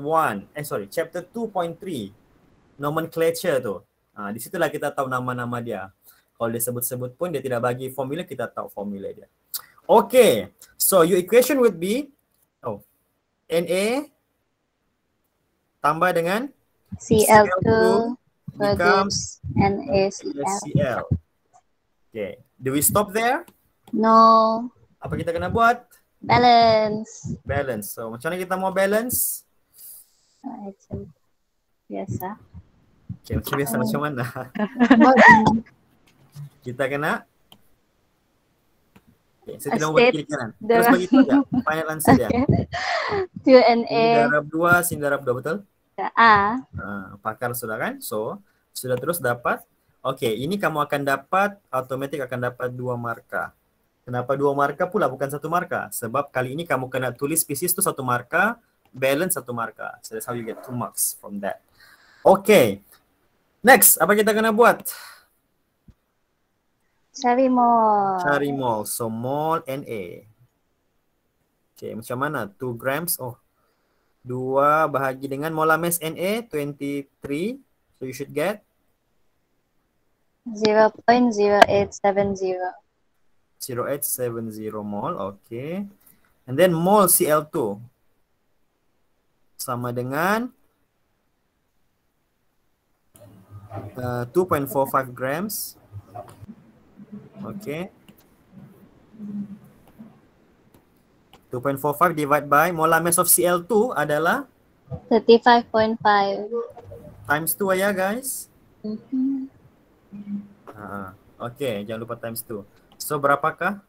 2.3. Nomenclature tu. Di situlah kita tahu nama-nama dia. Kalau dia sebut-sebut pun dia tidak bagi formula, kita tahu formula dia. Okay. So your equation would be Na tambah dengan Cl2 becomes produce NaCl. Cl. Okay. Do we stop there? No. Apa kita kena buat? Balance. Balance. So macam mana kita mau balance? Biasa. Okay, macam biasa macam mana? Kita kena saya tidak mau buat kiri kanan. Terus begitu saja. Final answer dia. 2Na. Sini darab 2, betul? A. Pakar sudah kan? So, sudah terus dapat. Okay, ini kamu akan dapat, automatic akan dapat 2 marka. Kenapa 2 marka pula bukan 1 marka? Sebab kali ini kamu kena tulis spesies tu 1 marka, balance 1 marka. So that's how you get 2 marks from that. Okay. Next, apa kita kena buat? Cari mol. Cari mol. So mol Na. Okay, macam mana? 2 grams. 2 bahagi dengan molar mass Na 23. So you should get 0.0870. 0870 mol. Okay. And then mol Cl2 sama dengan 2.45 grams. Okay. 2.45 divided by molar mass of Cl2 adalah 35.5. times 2 ya guys. Okay, jangan lupa times 2. So berapakah?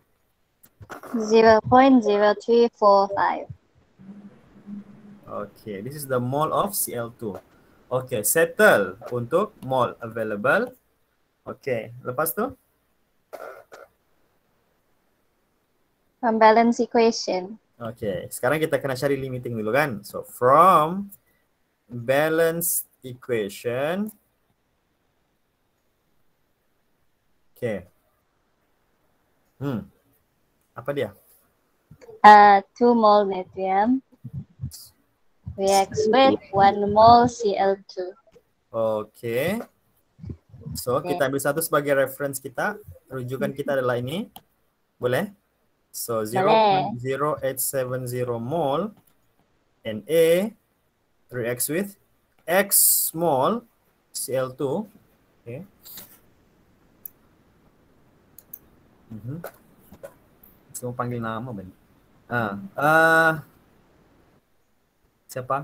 0.0345. Okay, this is the mole of Cl2. Okay, settle untuk mole available. Okay, lepas tu? From balance equation. Okay, sekarang kita kena cari limiting dulu kan. So from balance equation. Okay. Apa dia? 2 mole natrium reacts with 1 mole Cl2. Okay. So kita ambil satu sebagai reference kita. Rujukan kita adalah ini. Boleh? So 0.0870 mole Na reacts with X mole Cl2. Okay. Semua panggil nama bani. Siapa?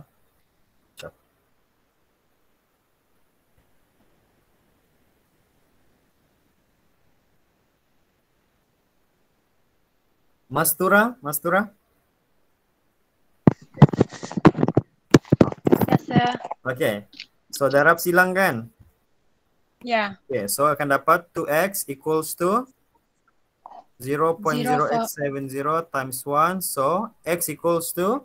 Mastura? Yes, sir. Okay. So darab silang kan? Yeah. Okay, so akan dapat 2x equals to 0.0870 times 1. So x equals to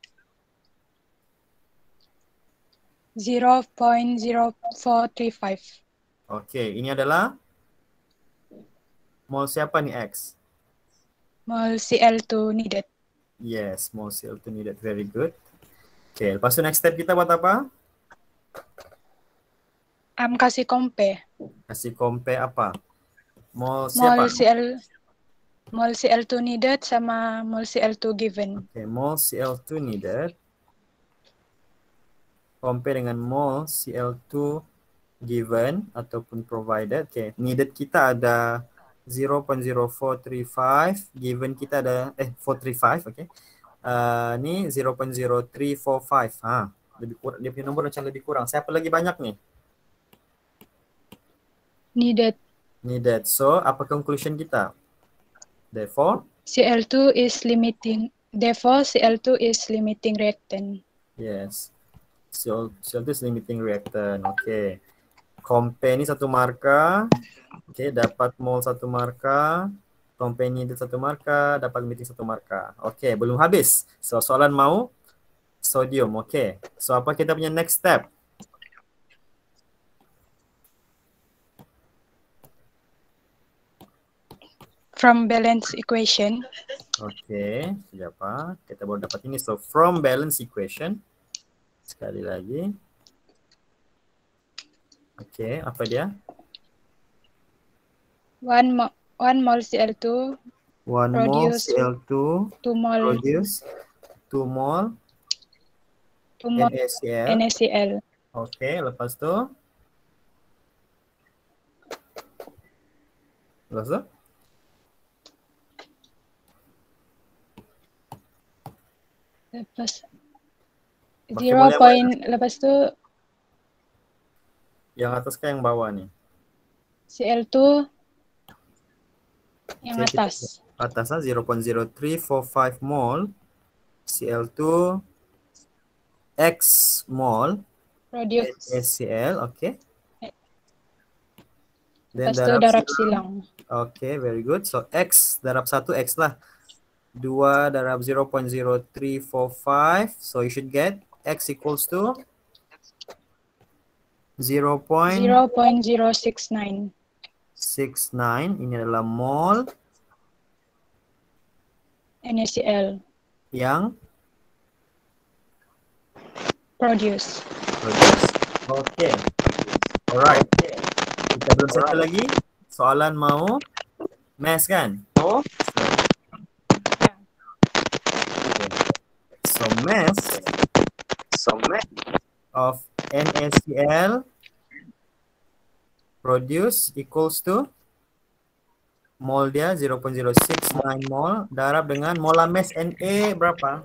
0.0435. Okay, ini adalah mol siapa nih x? Mol Cl2 needed. Yes, mol Cl2 needed. Very good. Okay, lepas tu next step kita buat apa? Kasih compare. Kasih compare apa? Mol siapa? Mol CL2 needed sama mol CL2 given. Okay, mol CL2 needed. Compare dengan mol CL2 given ataupun provided. Okay, needed kita ada 0.0435, given kita ada 435, okay. Ni 0.0345. Lebih kurang, dia punya nombor macam lebih kurang. Siapa lagi banyak nih? Needed. So, apa conclusion kita? Therefore, CL2 is limiting. Therefore, CL2 is limiting reactant. yes. CL2 is limiting reactant. Okay. Compare ni satu markah. Okay, dapat mol satu markah. Compare needed satu markah, dapat limiting satu markah. Okay, belum habis. So, soalan mau sodium. Okay. So, apa kita punya next step? From balance equation. Okay, sekejap apa? Kita baru dapat ini. So, from balance equation. Sekali lagi. Okay, apa dia? 1 mol CL2 1 mol CL2 2 mol produce 2 mol NaCl. NaCl. Okay, lepas tu? Lepas Pakai 0 mol yang point, mana? lepas tu Yang atas ke yang bawah ni? CL2 yang Okay, atas. Atas lah 0.0345 mol CL2 X mol Produce. NaCl, okay. Lepas tu darab silang. Okay, very good. So X darab 1 X lah. 2 darab 0.0345. So you should get X equals to 0.069. 69. Ini adalah mol NaCl. yang Produce. Okay. Alright. Kita belum settle lagi. Soalan mau math kan? So mass of NaCl produce equals to mol dia 0.069 mol darab dengan molar mass Na berapa?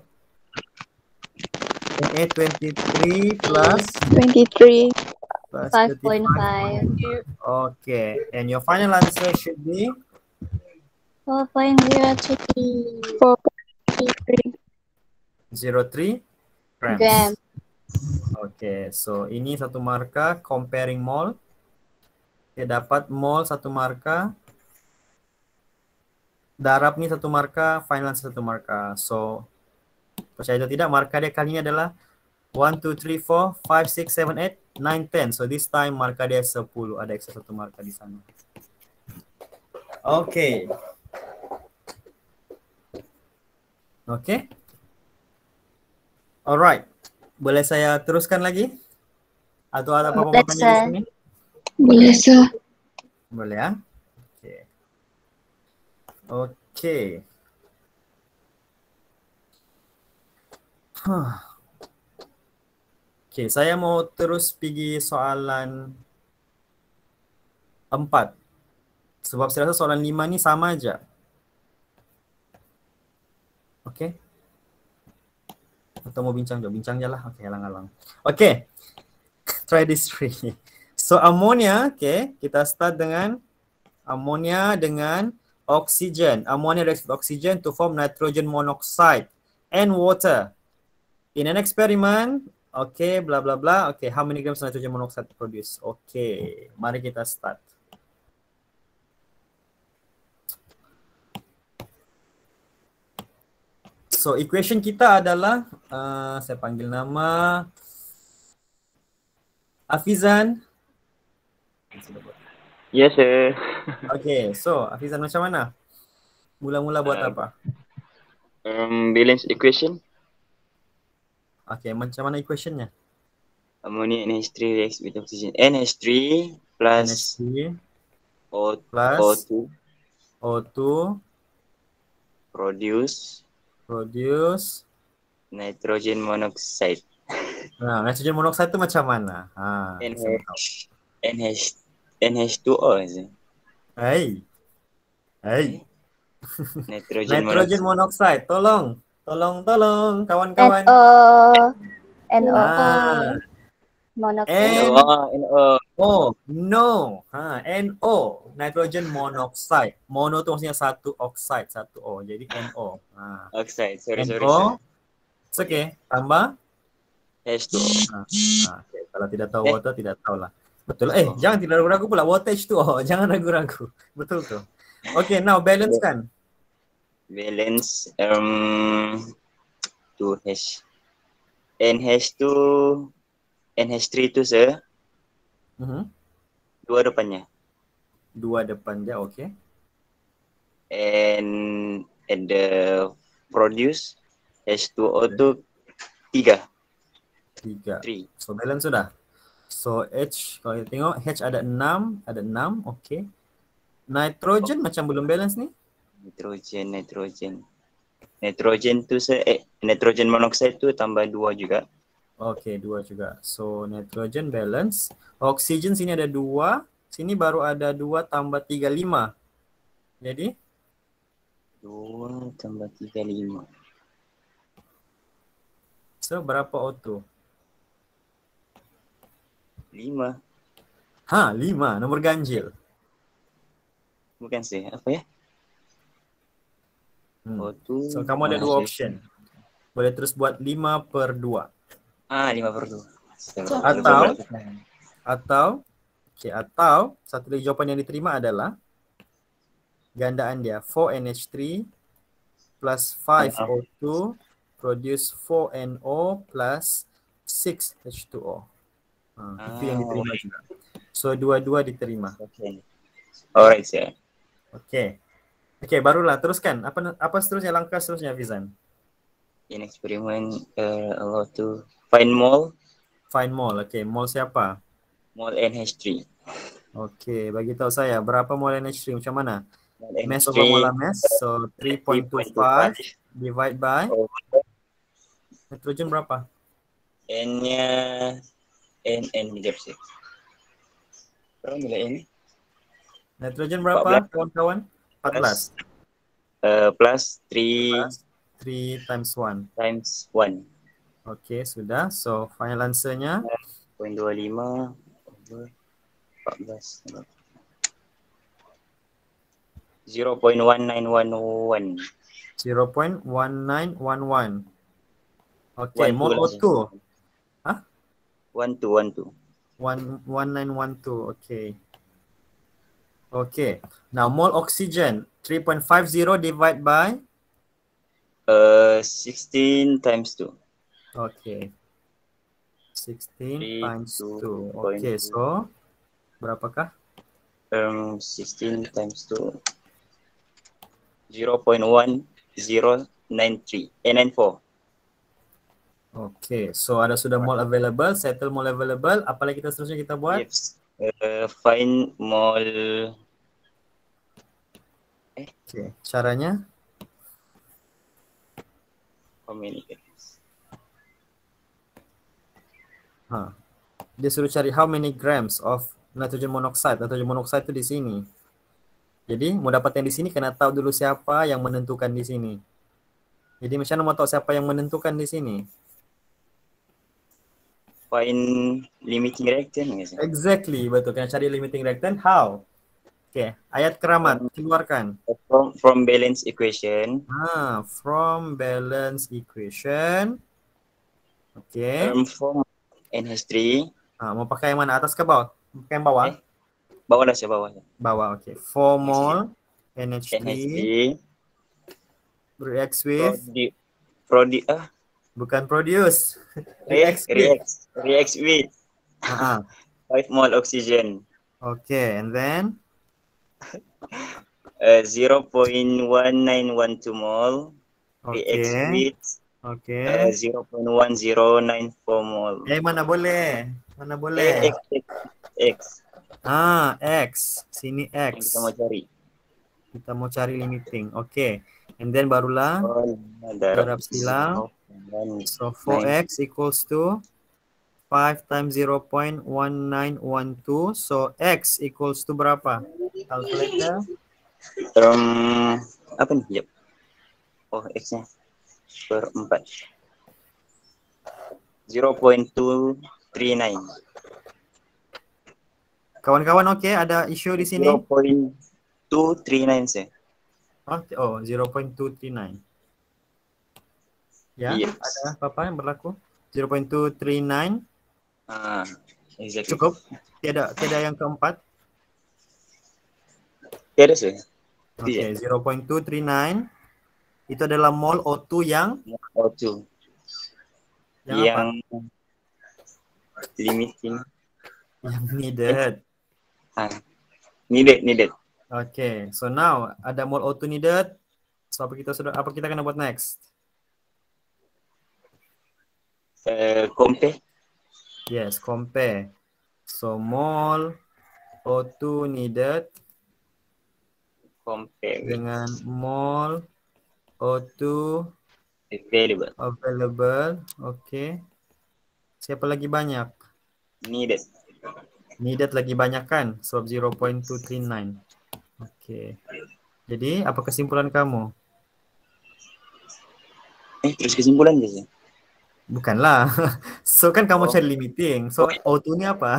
Na 23 plus 23. plus 5.5. Okay, and your final answer should be 4.03 03 grams. gram. Okay, so ini satu markah comparing mol. Okay, dapat mol satu markah. Darab ni satu markah, final satu markah. So, percaya atau tidak, markah dia kali ini adalah 1, 2, 3, 4, 5, 6, 7, 8, 9, 10. So, this time markah dia 10. Ada ekstra satu markah di sana. Okay. Okay. Alright. Boleh saya teruskan lagi? Atau ada apa-apa mau tanya di sini? Boleh, sir. Boleh ya? Okay. Okay. Okay, saya mau terus pergi soalan 4. Sebab saya rasa soalan 5 ni sama aja. Okay. Atau mau bincang je lah. Okay, halang-halang. Okay. Try this three. So, ammonia, okay. Kita start dengan ammonia dengan oxygen. Ammonia reacts with oxygen to form nitrogen monoxide and water. In an experiment, okay, blah, blah, blah. Okay, how many grams nitrogen monoxide produced? Okay, mari kita start. So, equation kita adalah, saya panggil nama Afizan. Yes, sir. Okay, so Afizan macam mana? Mula-mula buat apa? Balance equation. Okay, macam mana equationnya? Ammonia NH3 reacts with oxygen. NH3 plus NH3 O, plus O2 O2 produce nitrogen monoxide. Nah, nitrogen monoxide itu macam mana? Saya tahu. NH2O sih. Hey. Nitrogen monoxide. Tolong kawan-kawan. NO Ah, monoxide. No. NO, nitrogen monoxide. Mono itu maksudnya satu, oxide satu O. Jadi NO. oxide. Sorry. NO. It's okay. Tambah H2O. Okay. Kalau tidak tahu water, tidak tahu lah. Betul. Jangan tidak ragu-ragu pula. Water H2O. Jangan ragu-ragu. Betul tuh. Okay, now balance kan. Balance 2H. NH2 NH3 itu dua depannya. Okay. And the produce H2O itu 3. So balance sudah. So H, kalau kita tengok H ada 6, okay. Nitrogen macam belum balance nih. Nitrogen tu nitrogen monoxide tu tambah 2 juga. Okay, 2 juga. So nitrogen balance. Oksigen sini ada 2, sini baru ada 2 tambah 3, 5. Jadi 2 tambah 3, 5. So berapa O2? 5. 5, nomor ganjil. Bukan sih, apa ya? O2. So kamu ada 2 option. Boleh terus buat 5/2. 5/2. Atau satu lagi jawapan yang diterima adalah gandaan dia 4NH3 plus 5O2 produce 4NO plus 6H2O. Itu yang diterima juga. So dua-dua diterima. Alright, sir. Okay, barulah teruskan. Apa seterusnya, langkah seterusnya, Fizan? In experiment allow to find mole. Okay, mole siapa? Mole NH3. Okay, bagi tahu saya berapa mole NH3 macam mana? Mass NH3 over molar mass, so 3.25 divide by nitrogen berapa? N-nya N sekejap sih. Berapa nilai N? Nitrogen berapa, kawan-kawan? 14. Plus 3 times 1. times 1. Okay, sudah. So final answer-nya 0.25 over 14. 0.1911. 0.1911. Okay, mole O2. 12. 1912. Okay. Now mole oxygen 3.50 divide by 16 times 2. Okay. 16 3 times 2. 2. Okay, so berapakah? 16 times 2. 0.1093. 94. Okay, so ada sudah mole available, settle mole available. Apa lagi kita seterusnya kita buat? Yes. Find mole. Okay, caranya? How many grams? Dia suruh cari how many grams of nitrogen monoxide. Nitrogen monoxide itu di sini. Jadi mau dapat yang di sini kena tahu dulu siapa yang menentukan di sini. Jadi macam mana mau tahu siapa yang menentukan di sini? Find limiting reactant nggak sih? Exactly, betul. Kena cari limiting reactant. How? Okay, ayat keramat keluarkan. From balance equation. From balance equation. Okay. From NH3. Mau pakai yang mana? Atas ke bawah? Pakai yang bawah? Bawah lah, bawah. Bawah, okay. 4 mole NH3 reacts with bukan produce. Reacts with 5 mole oxygen. Okay, and then 0.1912 mole reacts with Oke. 0.1094 mol. Mana boleh? Mana X, boleh? X, X. X. Sini Yang X. kita mau cari. Kita mau cari limiting. Oke. And then barulah darab silang. So 4x equals to 5 times 0.1912. So x equals to berapa? Calculator. Apa nih? Yep. Oh, x-nya per 4. 0.239. Kawan-kawan oke, ada isu di sini? 0.239 sih. Oh, 0.239. Ya, Yes. ada apa-apa yang berlaku? 0.239. Exactly. Cukup? Tiada yang keempat? Tiada sih. Oke, 0.239 itu adalah mol O2 yang O2. Yang apa? Limiting. Yang needed. Needed. Oke, so now ada mol O2 needed. So apa kita kena buat next? Compare. Yes, compare. So mol O2 needed Compare dengan mol O2 available. Oke. Siapa lagi banyak? Needed lagi banyak kan? Sebab 0.239. Oke. Jadi apa kesimpulan kamu? Terus kesimpulan aja sih. Bukanlah. So kan kamu cari limiting. So O2 ini apa?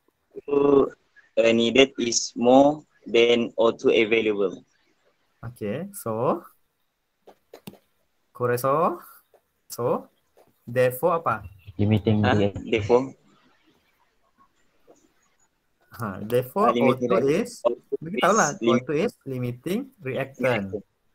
Needed is more than O2 available. Oke, so therefore apa? Limiting Therefore O2 is O2 is limiting reactant.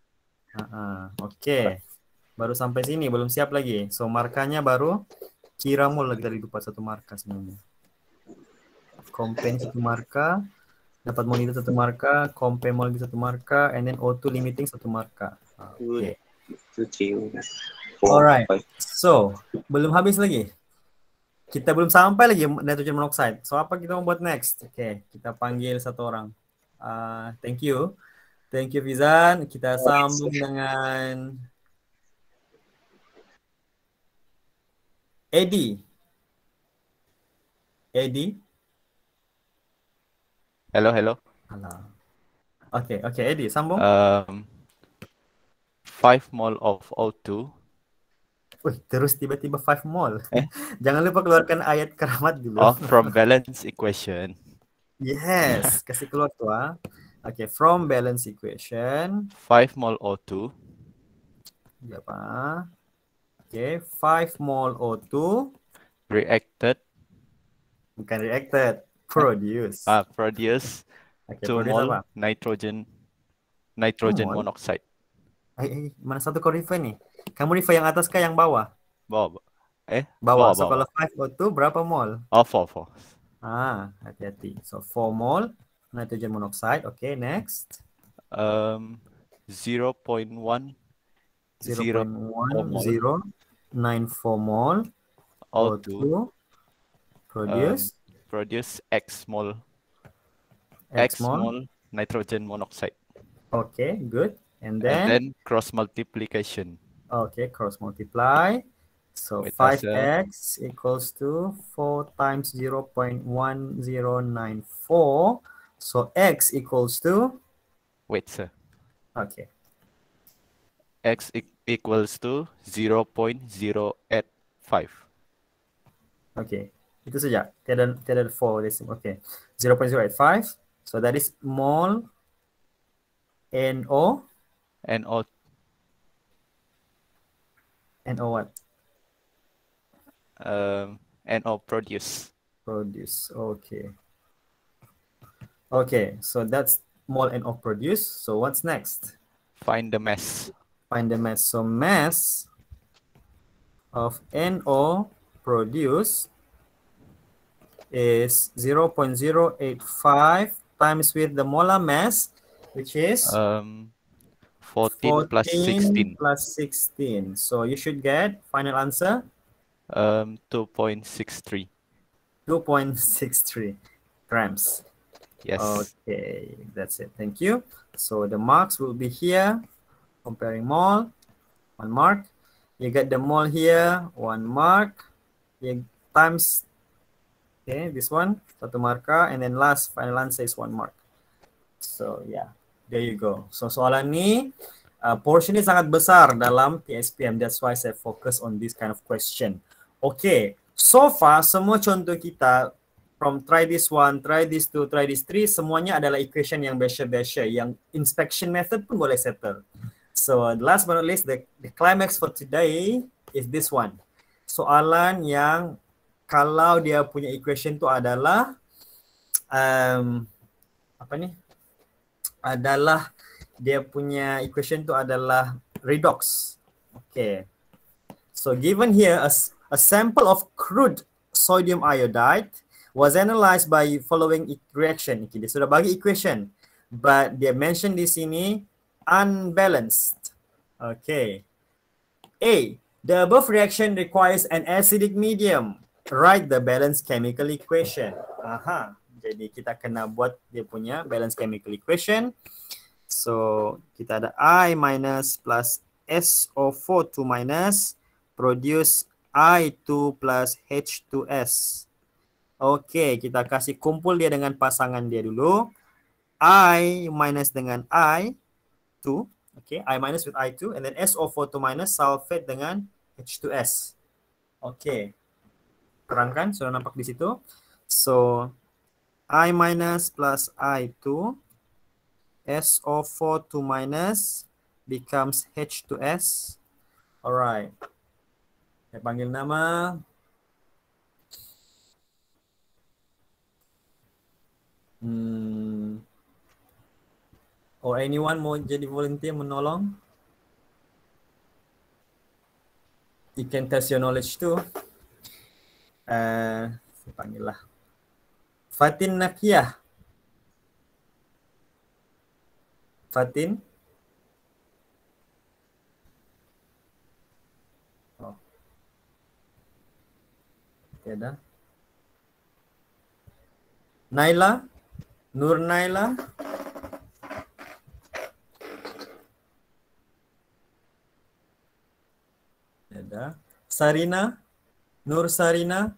Oke. Baru sampai sini, belum siap lagi. So markanya baru kira mol lagi, tadi lupa satu marka sebenarnya. Compare satu marka, dapat mol itu satu marka, compare mol itu satu marka, and then O2 limiting satu marka. Oke. Alright. So belum habis lagi. Kita belum sampai lagi nitrogen monoxide. So apa kita mau buat next? Oke, kita panggil satu orang. Thank you Fizan. Kita sambung dengan Eddie. Hello. Oke, Eddie, sambung. 5 mol of O2. Wih, terus tiba-tiba 5 mol. Jangan lupa keluarkan ayat keramat dulu. From balance equation. Yes, kasih keluar tuh. Oke, from balance equation. 5 mol O2. Apa? Oke, 5 mol O2 reacted. Bukan reacted, produce. Produce 2 mol nitrogen monoxide. Mana satu kau refer nih? Kamu refer yang atas kah yang bawah? Bawah. Bawah. So kalau 5 O2 berapa mol? 4. Hati-hati. So 4 mol nitrogen monoxide. Oke, next. 0.1094 mol O2 produce X mol nitrogen monoxide. Okay, good. And then cross multiplication. Okay, cross multiply. So 5x equals to 4 times 0.1094. So x equals to? Wait, sir. Okay. X equals to 0.085. Okay, itu saja. Tiada 4 decimal. Okay, 0.085. So that is mol NO. NO what? NO produce. Okay. Okay, so that's mol NO produce. So what's next? Find the mass. So mass of NO produced is 0.085 times with the molar mass, which is 14 plus 16. plus 16. So you should get final answer 2.63. 2.63 grams. Yes. Okay, that's it. Thank you. So the marks will be here. Comparing mole, 1 mark. You get the mole here, 1 mark. You times, okay, this one, 1 marka. And then last final answer is 1 mark. So yeah, there you go. So soalan ni, portion ni sangat besar dalam TSPM. That's why saya focus on this kind of question. Okay, so far semua contoh kita from try this one, try this two, try this three, semuanya adalah equation yang biasa-biasa, yang inspection method pun boleh settle. So last but not least, the climax for today is this one. Soalan yang kalau dia punya equation tu adalah adalah dia punya equation tu adalah redox. Okay. So given here a sample of crude sodium iodide was analyzed by following reaction. Okay, dia sudah bagi equation, but dia mention di sini unbalanced. Okay. A. The above reaction requires an acidic medium. Write the balanced chemical equation. Aha. Jadi kita kena buat dia punya balanced chemical equation. So kita ada I minus plus SO4 2 minus produce I2 plus H2S. Okay, kita kasih kumpul dia dengan pasangan dia dulu. I minus dengan I2. Okay, I minus with I2. And then SO4 2 minus sulfate dengan H2S. Okay. Terangkan, sudah nampak di situ. So, I minus plus I2. SO4 2 minus becomes H2S. Alright. Saya panggil nama. Or anyone mau jadi volunteer menolong? You can test your knowledge too. Saya panggil lah. Fatin Nakiah. Fatin. Oh. Tiada. Naila. Nur Naila. Ada. Sarina. Nur Sarina.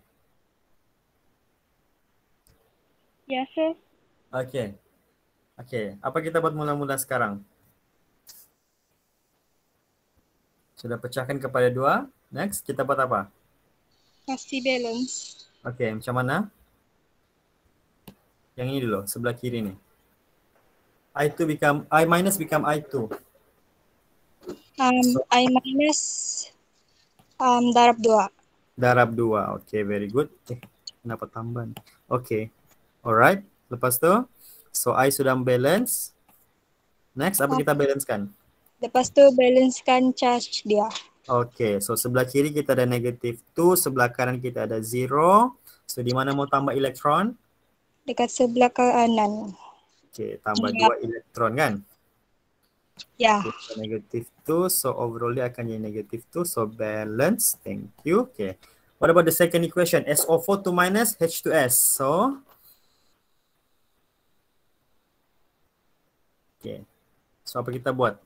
Yes, sir. Okay. Okay. Apa kita buat mula-mula sekarang? Sudah pecahkan kepada 2. Next, kita buat apa? Kasih balance. Okay, macam mana? Yang ini dulu, sebelah kiri ni. I2 become, I minus become I2. I minus darab 2. Darab 2. Okay, very good. Kenapa tambahan? Okay. Alright. Lepas tu, so I sudah balance. Next, apa kita balancekan? Lepas tu balancekan charge dia. Okay, so sebelah kiri kita ada negative 2, sebelah kanan kita ada 0. So di mana mau tambah elektron? Dekat sebelah kanan. Okay, tambah 2 elektron kan? Ya. So, negative 2, so overall dia akan jadi negative 2, so balance. Thank you. Okay. What about the second equation? SO4 2 minus H2S. So, okay. So apa kita buat?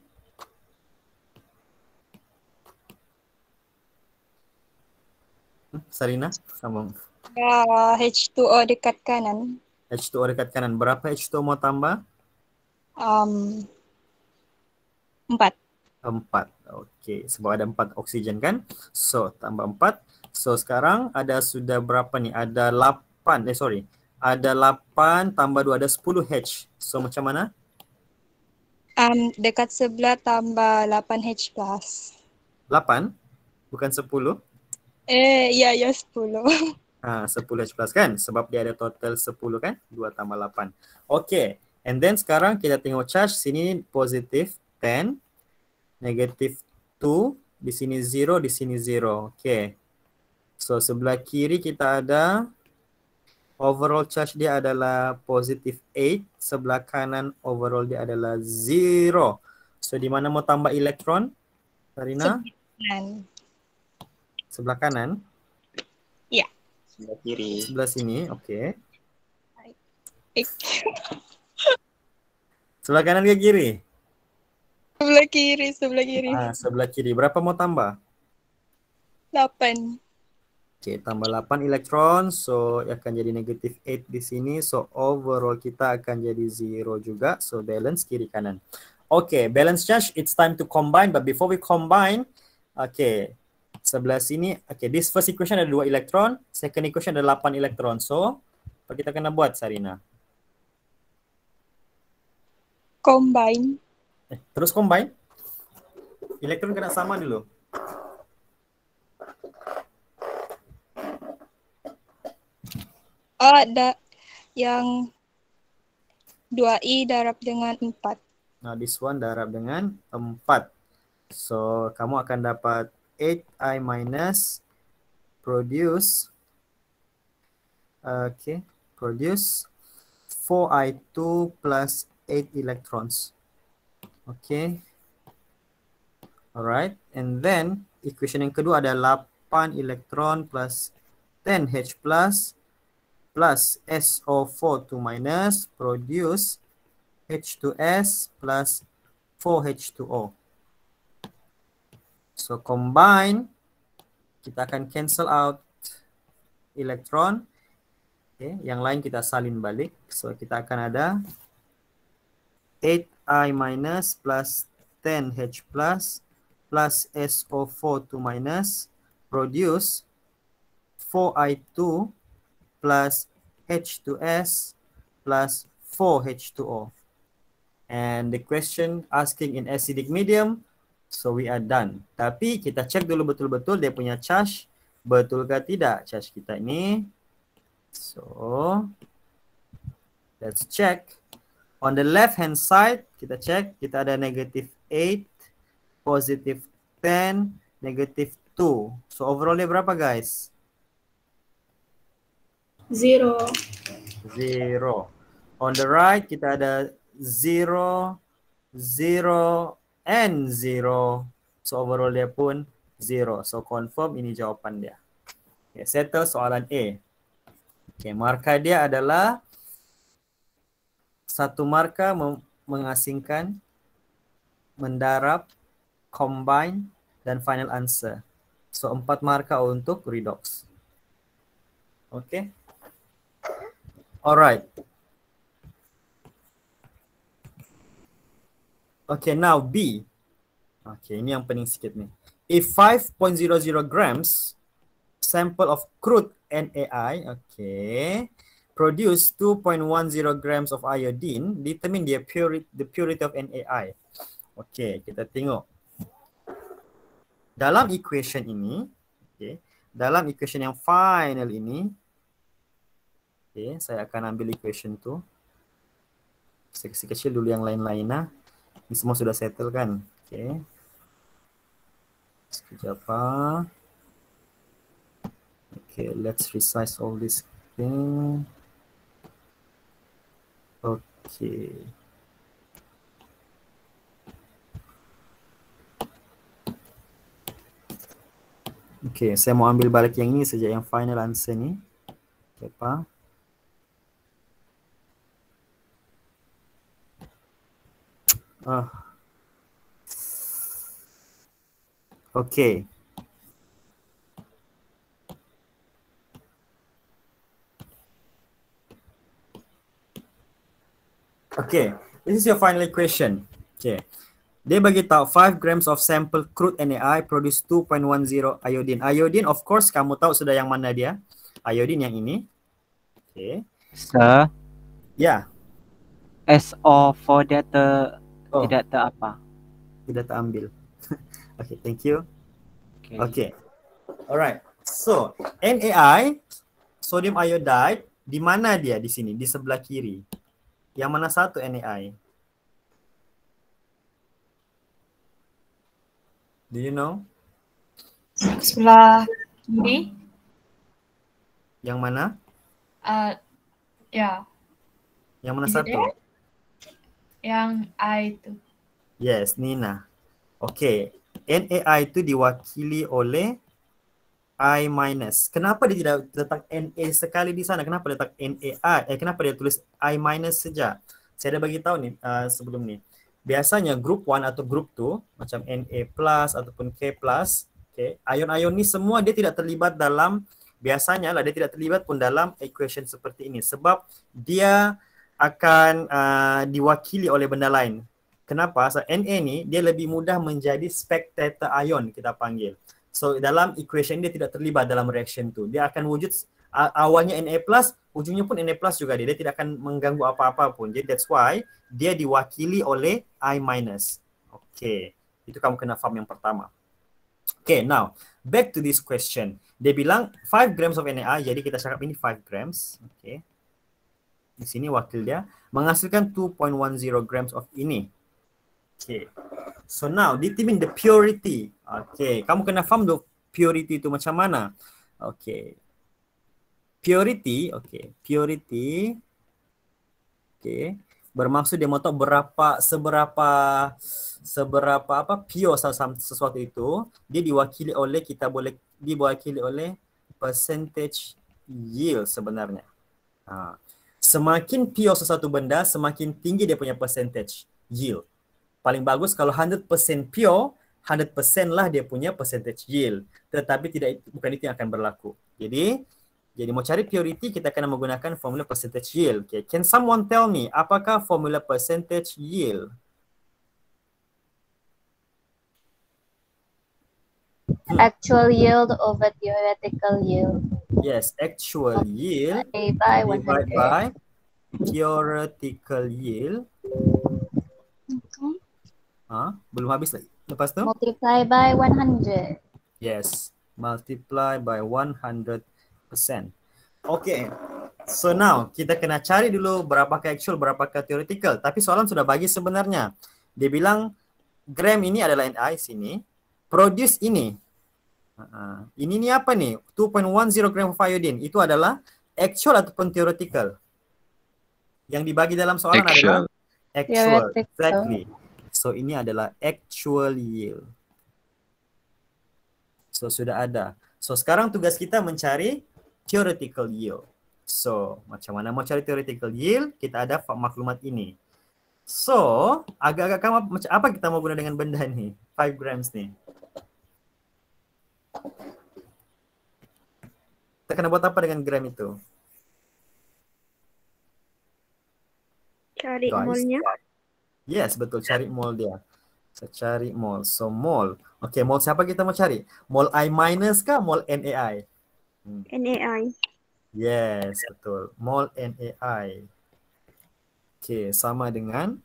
Sarina, sambung. H2O dekat kanan. H2O dekat kanan. Berapa H2O mau tambah? 4. 4. Okey, sebab ada 4 oksigen kan? So, tambah 4. So, sekarang ada sudah berapa ni? Ada 8. Ada 8 tambah 2 ada 10 H. So, macam mana? Dekat sebelah tambah 8H plus. 8? Bukan 10? Ya 10. 10H plus kan? Sebab dia ada total 10 kan? 2 tambah 8. Okay. And then sekarang kita tengok charge. Sini positif 10. Negatif 2. Di sini 0. Di sini 0. Okay. So sebelah kiri kita ada overall charge dia adalah positif 8. Sebelah kanan overall dia adalah 0. So di mana mau tambah elektron? Sarina? Kanan. Sebelah kanan? Ya. Sebelah kiri. Sebelah sini, oke. Sebelah kanan ke kiri? Sebelah kiri, sebelah kiri. Sebelah kiri. Berapa mau tambah? 8. Oke, tambah 8 elektron, so akan jadi negatif 8 di sini. So overall kita akan jadi 0 juga. So balance kiri kanan. Oke, balance charge, it's time to combine. But before we combine, oke, sebelah sini, oke, this first equation ada 2 elektron, second equation ada 8 elektron. So, apa kita kena buat, Sarina? Combine. Terus combine. Elektron kena sama dulu. Oh, ada yang 2i darab dengan 4. Nah, this one darab dengan 4. So, kamu akan dapat 8i minus produce, produce 4i2 plus 8 electrons. Okay. Alright. And then, equation yang kedua ada 8 elektron plus 10H plus SO4 2 minus produce H2S plus 4H2O. So combine, kita akan cancel out elektron. Okay, yang lain kita salin balik. So kita akan ada 8I minus plus 10H plus SO4 2 minus produce 4I2 plus H2S plus 4H2O. And the question asking in acidic medium, so we are done. Tapi kita cek dulu betul-betul dia punya charge, betul ke tidak charge kita ini. So, let's check. On the left hand side, kita cek, kita ada negative 8, positive 10, negative 2. So, overall dia berapa guys? 0. 0. On the right, kita ada 0, 0, and 0. So overall dia pun 0. So confirm ini jawapan dia. Okay, settle soalan A. Okay, marka dia adalah satu marka mengasingkan, mendarab, combine, dan final answer. So 4 marka untuk redox. Okay. Alright. Okay, now B. Okay, ini yang pening sikit ni. If 5.00 grams sample of crude NaI, okay, produce 2.10 grams of iodine, determine the purity of NaI. Okay, kita tengok. Dalam equation ini, okay, dalam equation yang final ini, okay, saya akan ambil equation tu. Seksi kecil dulu yang lain-lain lah. Ini semua sudah settle kan? Okay. Sekejap apa? Okay, let's resize all this thing. Okay. Okay, saya mau ambil balik yang ini saja, yang final answer ni. Okay, apa? Okay. Okay, this is your final equation. Okay. Dia bagi tahu 5 grams of sample crude NaI produce 2.10 iodine. Iodine of course kamu tahu sudah yang mana dia? Iodine yang ini. Okay. Sir. Ya. SO4 dia tidak apa? Tidak terambil. Okay, thank you. Okay. Alright. So, NaI, sodium iodide, di mana dia di sini? Di sebelah kiri. Yang mana satu NaI? Do you know? Sebelah kiri. Yang mana? Ya. Yang mana Is it satu? there? Yang I itu. Yes, Nina. Okay. NaI itu diwakili oleh I minus. Kenapa dia tidak letak Na sekali di sana? Kenapa letak NaI? Kenapa dia tulis I minus saja? Saya dah bagi tahu ni sebelum ni. Biasanya group 1 atau group 2 macam Na plus ataupun K plus, okay, ion-ion ni semua dia tidak terlibat dalam, biasanya lah dia tidak terlibat pun dalam equation seperti ini sebab dia akan diwakili oleh benda lain. Kenapa? So, Na ni dia lebih mudah menjadi spectator ion kita panggil. So dalam equation dia tidak terlibat dalam reaction tu. Dia akan wujud awalnya Na plus, ujungnya pun Na plus juga dia. Dia tidak akan mengganggu apa-apa pun. Jadi that's why dia diwakili oleh I minus. Okay. Itu kamu kena faham yang pertama. Okay, now back to this question. Dia bilang 5 grams of NaI, jadi kita cakap ini 5 grams. Okay. Di sini wakil dia menghasilkan 2.10 grams of ini. Okay. So now determine the purity. Okay, kamu kena faham dulu purity itu macam mana. Okay. Purity, okay. Purity, okay. Bermaksud dia mau tahu seberapa apa pure sesuatu itu. Dia diwakili oleh, diwakili oleh percentage yield sebenarnya. Semakin pure sesuatu benda, semakin tinggi dia punya percentage yield. Paling bagus kalau 100% pure, 100% lah dia punya percentage yield. Tetapi bukan itu yang akan berlaku. Jadi mau cari purity, kita kena menggunakan formula percentage yield. Okay. Can someone tell me apakah formula percentage yield? Actual yield over theoretical yield. Yes, actual yield by divided by theoretical yield. Belum habis lagi. Lepas tu? Multiply by 100. Yes, multiply by 100%. Okay. So now, kita kena cari dulu berapakah actual, berapakah theoretical. Tapi soalan sudah bagi sebenarnya. Dia bilang, gram ini adalah Ni sini. Produce ini. Ini ni apa ni? 2.10 gram of iodine. Itu adalah actual ataupun theoretical? Yang dibagi dalam soalan adalah actual. Exactly. So ini adalah actual yield. So sudah ada. So sekarang tugas kita mencari theoretical yield. So macam mana mau cari theoretical yield? Kita ada maklumat ini. So agak-agak macam apa kita mau guna dengan benda ni? 5 grams ni. Kita kena buat apa dengan gram itu? Cari molnya. Yes, betul. Cari mol dia. So, cari mol. So, mol. Okay, mol siapa kita mau cari? Mol I minus kah? Mol NaI? NaI. Yes, betul. Mol NaI. Okay, sama dengan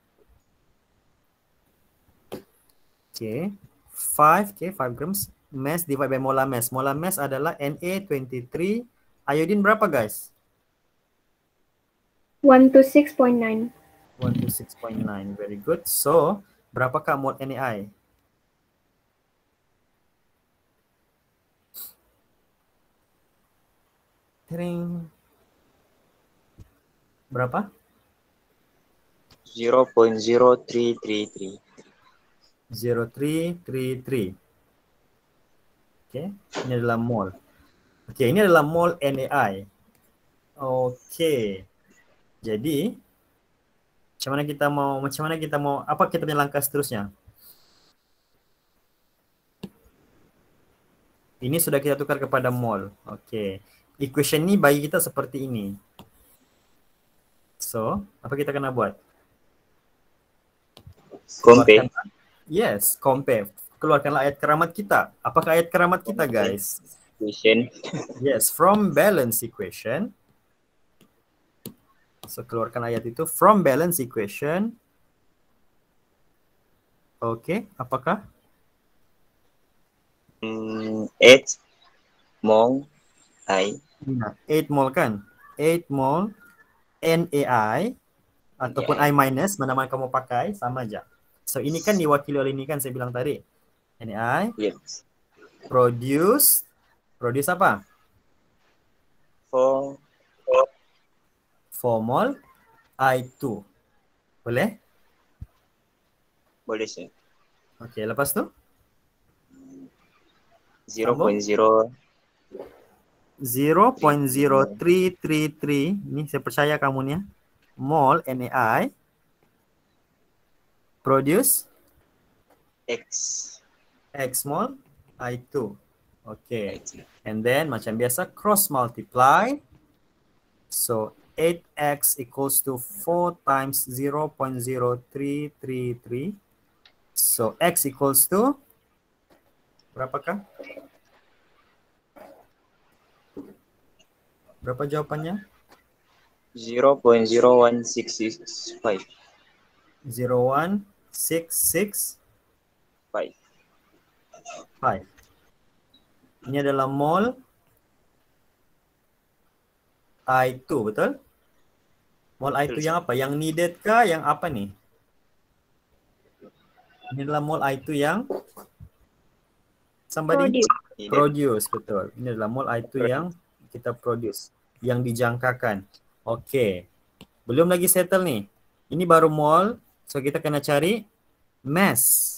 okay, 5 grams mass divided by molar mass. Molar mass adalah Na23. Iodine berapa, guys? 126.9. 126.9. Very good. So, berapakah mol NaI? Tring. Berapa? 0.0333. 0333. Okay, ini adalah mol. Okay, ini adalah mol NaI. Okay. Jadi, macam mana kita mau, apa kita punya langkah seterusnya? Ini sudah kita tukar kepada mol. Okay. Equation ni bagi kita seperti ini. So, apa kita kena buat? Compare. Yes, compare. Keluarkanlah ayat keramat kita. Apakah ayat keramat kita, guys? Equation. Yes, from balance equation. So, keluarkan ayat itu. From balance equation. Okay, apakah? 8 mol I. 8 mol kan? 8 mol NaI ataupun I minus, mana-mana kamu pakai, sama aja. So, ini kan diwakili oleh ini kan saya bilang tadi. NaI. Yes. Produce apa? 4 mol I2. Boleh? Boleh sir. Okey, lepas tu? 0.0 0.0333. Ni saya percaya kamu ni ya. Mol NaI produce X mol I2. Okay. And then macam biasa cross multiply. So 8x equals to 4 times 0.0333. So x equals to berapakah? Berapa jawapannya? 0.01665. 0.166 5. Ini adalah mol I2, betul? Mol I2 yang apa? Yang needed kah? Yang apa ni? Ini adalah mol I2 yang somebody produce, betul. Ini adalah mol I2 yang kita produce, yang dijangkakan. Okey. Belum lagi settle ni. Ini baru mol, so kita kena cari mass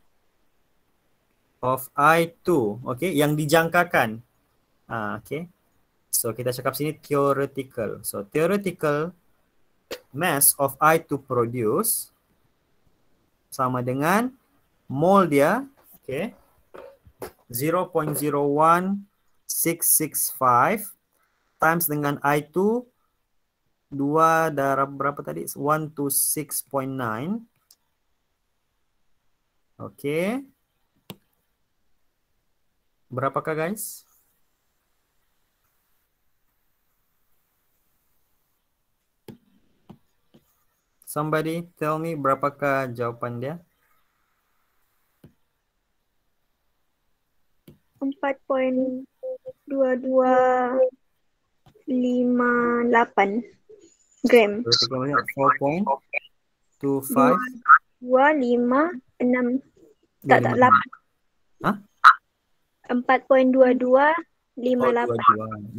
of I2, okay, yang dijangkakan. Okay. So kita cakap sini theoretical. So theoretical mass of I2 produce sama dengan mol dia, okay, 0.01665 times dengan I2 2 darab berapa tadi? 126.9. Okay. Berapakah guys? Somebody tell me berapakah jawapan dia? 4.2258 gram. 4.25 256 tak 8. Hah? 4.2258.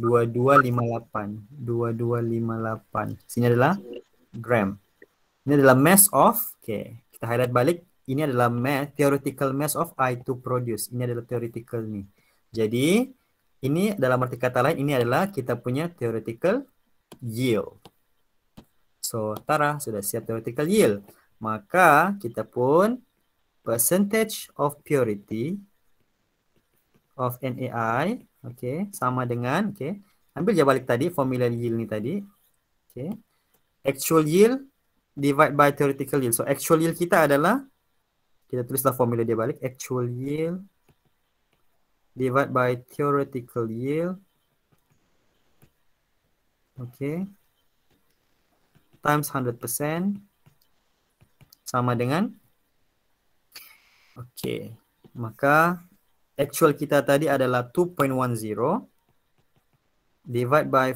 2258. Sini adalah gram. Ini adalah mass of, okay, kita highlight balik. Ini adalah mass, theoretical mass of I2 produce. Ini adalah theoretical ni. Jadi, ini dalam arti kata lain, ini adalah kita punya theoretical yield. So, Tara sudah siap theoretical yield. Maka, kita pun percentage of purity of NaI, okay, sama dengan, okay, ambil je balik tadi, formula yield ni tadi, okay, actual yield divide by theoretical yield. So, actual yield kita adalah, kita tulislah formula dia balik, actual yield divide by theoretical yield, okay, times 100% sama dengan, okay, maka actual kita tadi adalah 2.10 divide by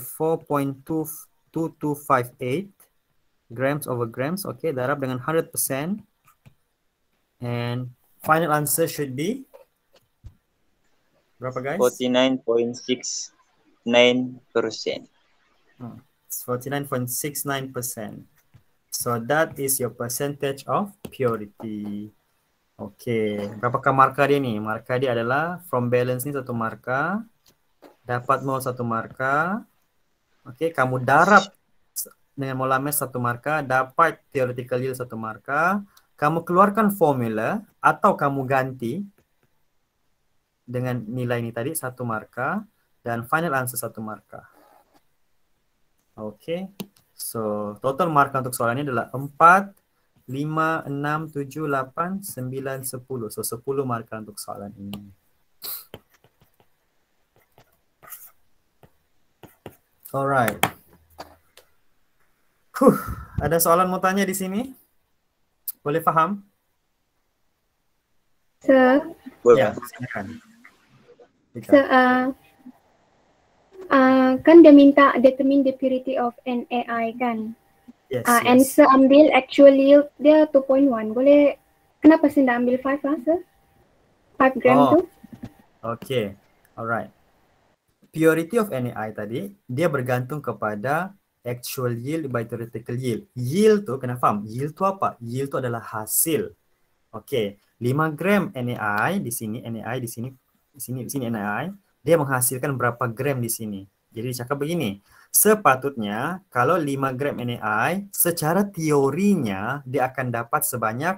4.2258 grams over grams, okay, darab dengan 100%, and final answer should be berapa guys? 49.69%. 49.69%. So that is your percentage of purity. Okay, berapakah markah dia ni? Markah dia adalah from balance ni 1 markah, dapat mol 1 markah. Okay, kamu darab dengan molar mass 1 markah, dapat theoretical yield 1 markah. Kamu keluarkan formula atau kamu ganti dengan nilai ni tadi 1 markah dan final answer 1 markah. Okay, so total markah untuk soalan ini adalah 4, 5, 6, 7, 8, 9, 10. So 10 markah untuk soalan ini. Alright. Ada soalan mau tanya di sini? Boleh faham? Sir. Ya, silakan. Sir, kan dia minta determine the purity of NaI kan? Yes, And sir ambil actual yield dia 2.1. Boleh, kenapa sir nak ambil 5 lah sir? 5 gram tu? Okay, alright. Purity of NaI tadi, dia bergantung kepada actual yield by theoretical yield. Yield tu, kena faham, yield tu apa? Yield tu adalah hasil. Oke, 5 gram NaI di sini, NaI di sini, di sini NaI, dia menghasilkan berapa gram di sini. Jadi cakap begini, sepatutnya kalau 5 gram NaI, secara teorinya dia akan dapat sebanyak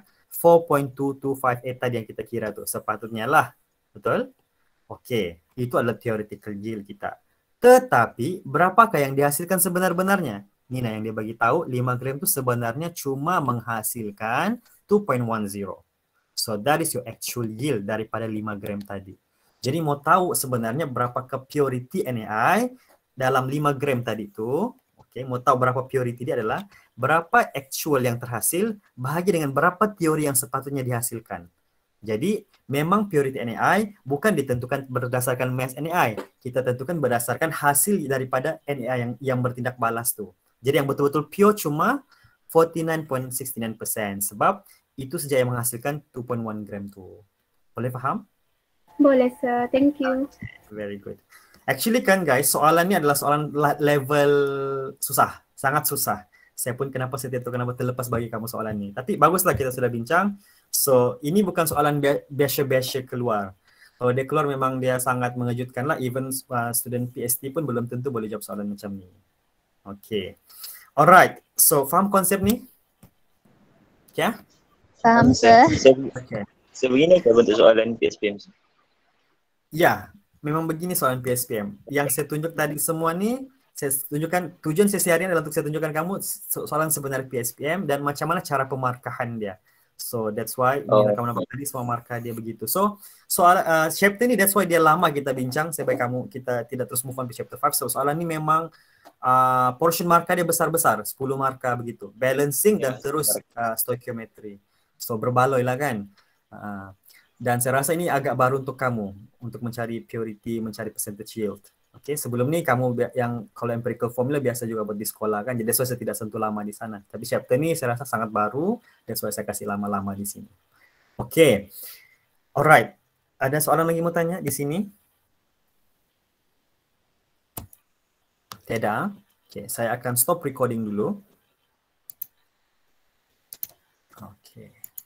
4.2258 tadi yang kita kira tuh, sepatutnya lah. Betul? Oke, itu adalah theoretical yield kita. Tetapi berapakah yang dihasilkan sebenar-benarnya? Nina yang dia bagi tahu 5 gram itu sebenarnya cuma menghasilkan 2.10. So that is your actual yield daripada 5 gram tadi. Jadi mau tahu sebenarnya berapa ke purity NaI dalam 5 gram tadi itu. Oke, mau tahu berapa purity dia adalah berapa actual yang terhasil bahagi dengan berapa teori yang sepatutnya dihasilkan. Jadi memang purity NaI bukan ditentukan berdasarkan mass NaI. Kita tentukan berdasarkan hasil daripada NaI yang bertindak balas tuh. Jadi yang betul-betul pure cuma 49.69% sebab itu saja yang menghasilkan 2.1 gram tuh. Boleh faham? Boleh, sir. Thank you. Very good. Actually kan guys, soalan ini adalah soalan level susah, sangat susah. Saya pun kenapa saya tidak tahu kenapa terlepas bagi kamu soalan ini. Tapi baguslah kita sudah bincang. So, ini bukan soalan biasa-biasa keluar. Kalau dia keluar memang dia sangat mengejutkan lah. Even student PhD pun belum tentu boleh jawab soalan macam ni. Okay. Alright. So, faham konsep ni? Okay? Faham, sir. Okay. Sebegini ke bentuk soalan PSPM? Ya, memang begini soalan PSPM. Yang saya tunjuk tadi semua ni, saya tunjukkan, tujuan sesi hari ini adalah untuk saya tunjukkan kamu soalan sebenarnya PSPM dan macam mana cara pemarkahan dia. So that's why kamu nampak tadi semua markah dia begitu. So soal chapter ni that's why dia lama kita bincang. Saya baik kamu kita tidak terus move on ke chapter 5. So soalan ni memang portion markah dia besar-besar, 10 markah begitu. Balancing dan terus stoichiometry. So berbaloi lah kan. Dan saya rasa ini agak baru untuk kamu untuk mencari purity, mencari percentage yield. Oke, sebelum ni kamu yang kalau empirical formula biasa juga buat di sekolah kan. Jadi saya tidak sentuh lama di sana. Tapi chapter ni saya rasa sangat baru dan saya kasih lama-lama di sini. Oke. Alright. Ada soalan lagi mau tanya di sini? Tidak. Oke, saya akan stop recording dulu. Oke.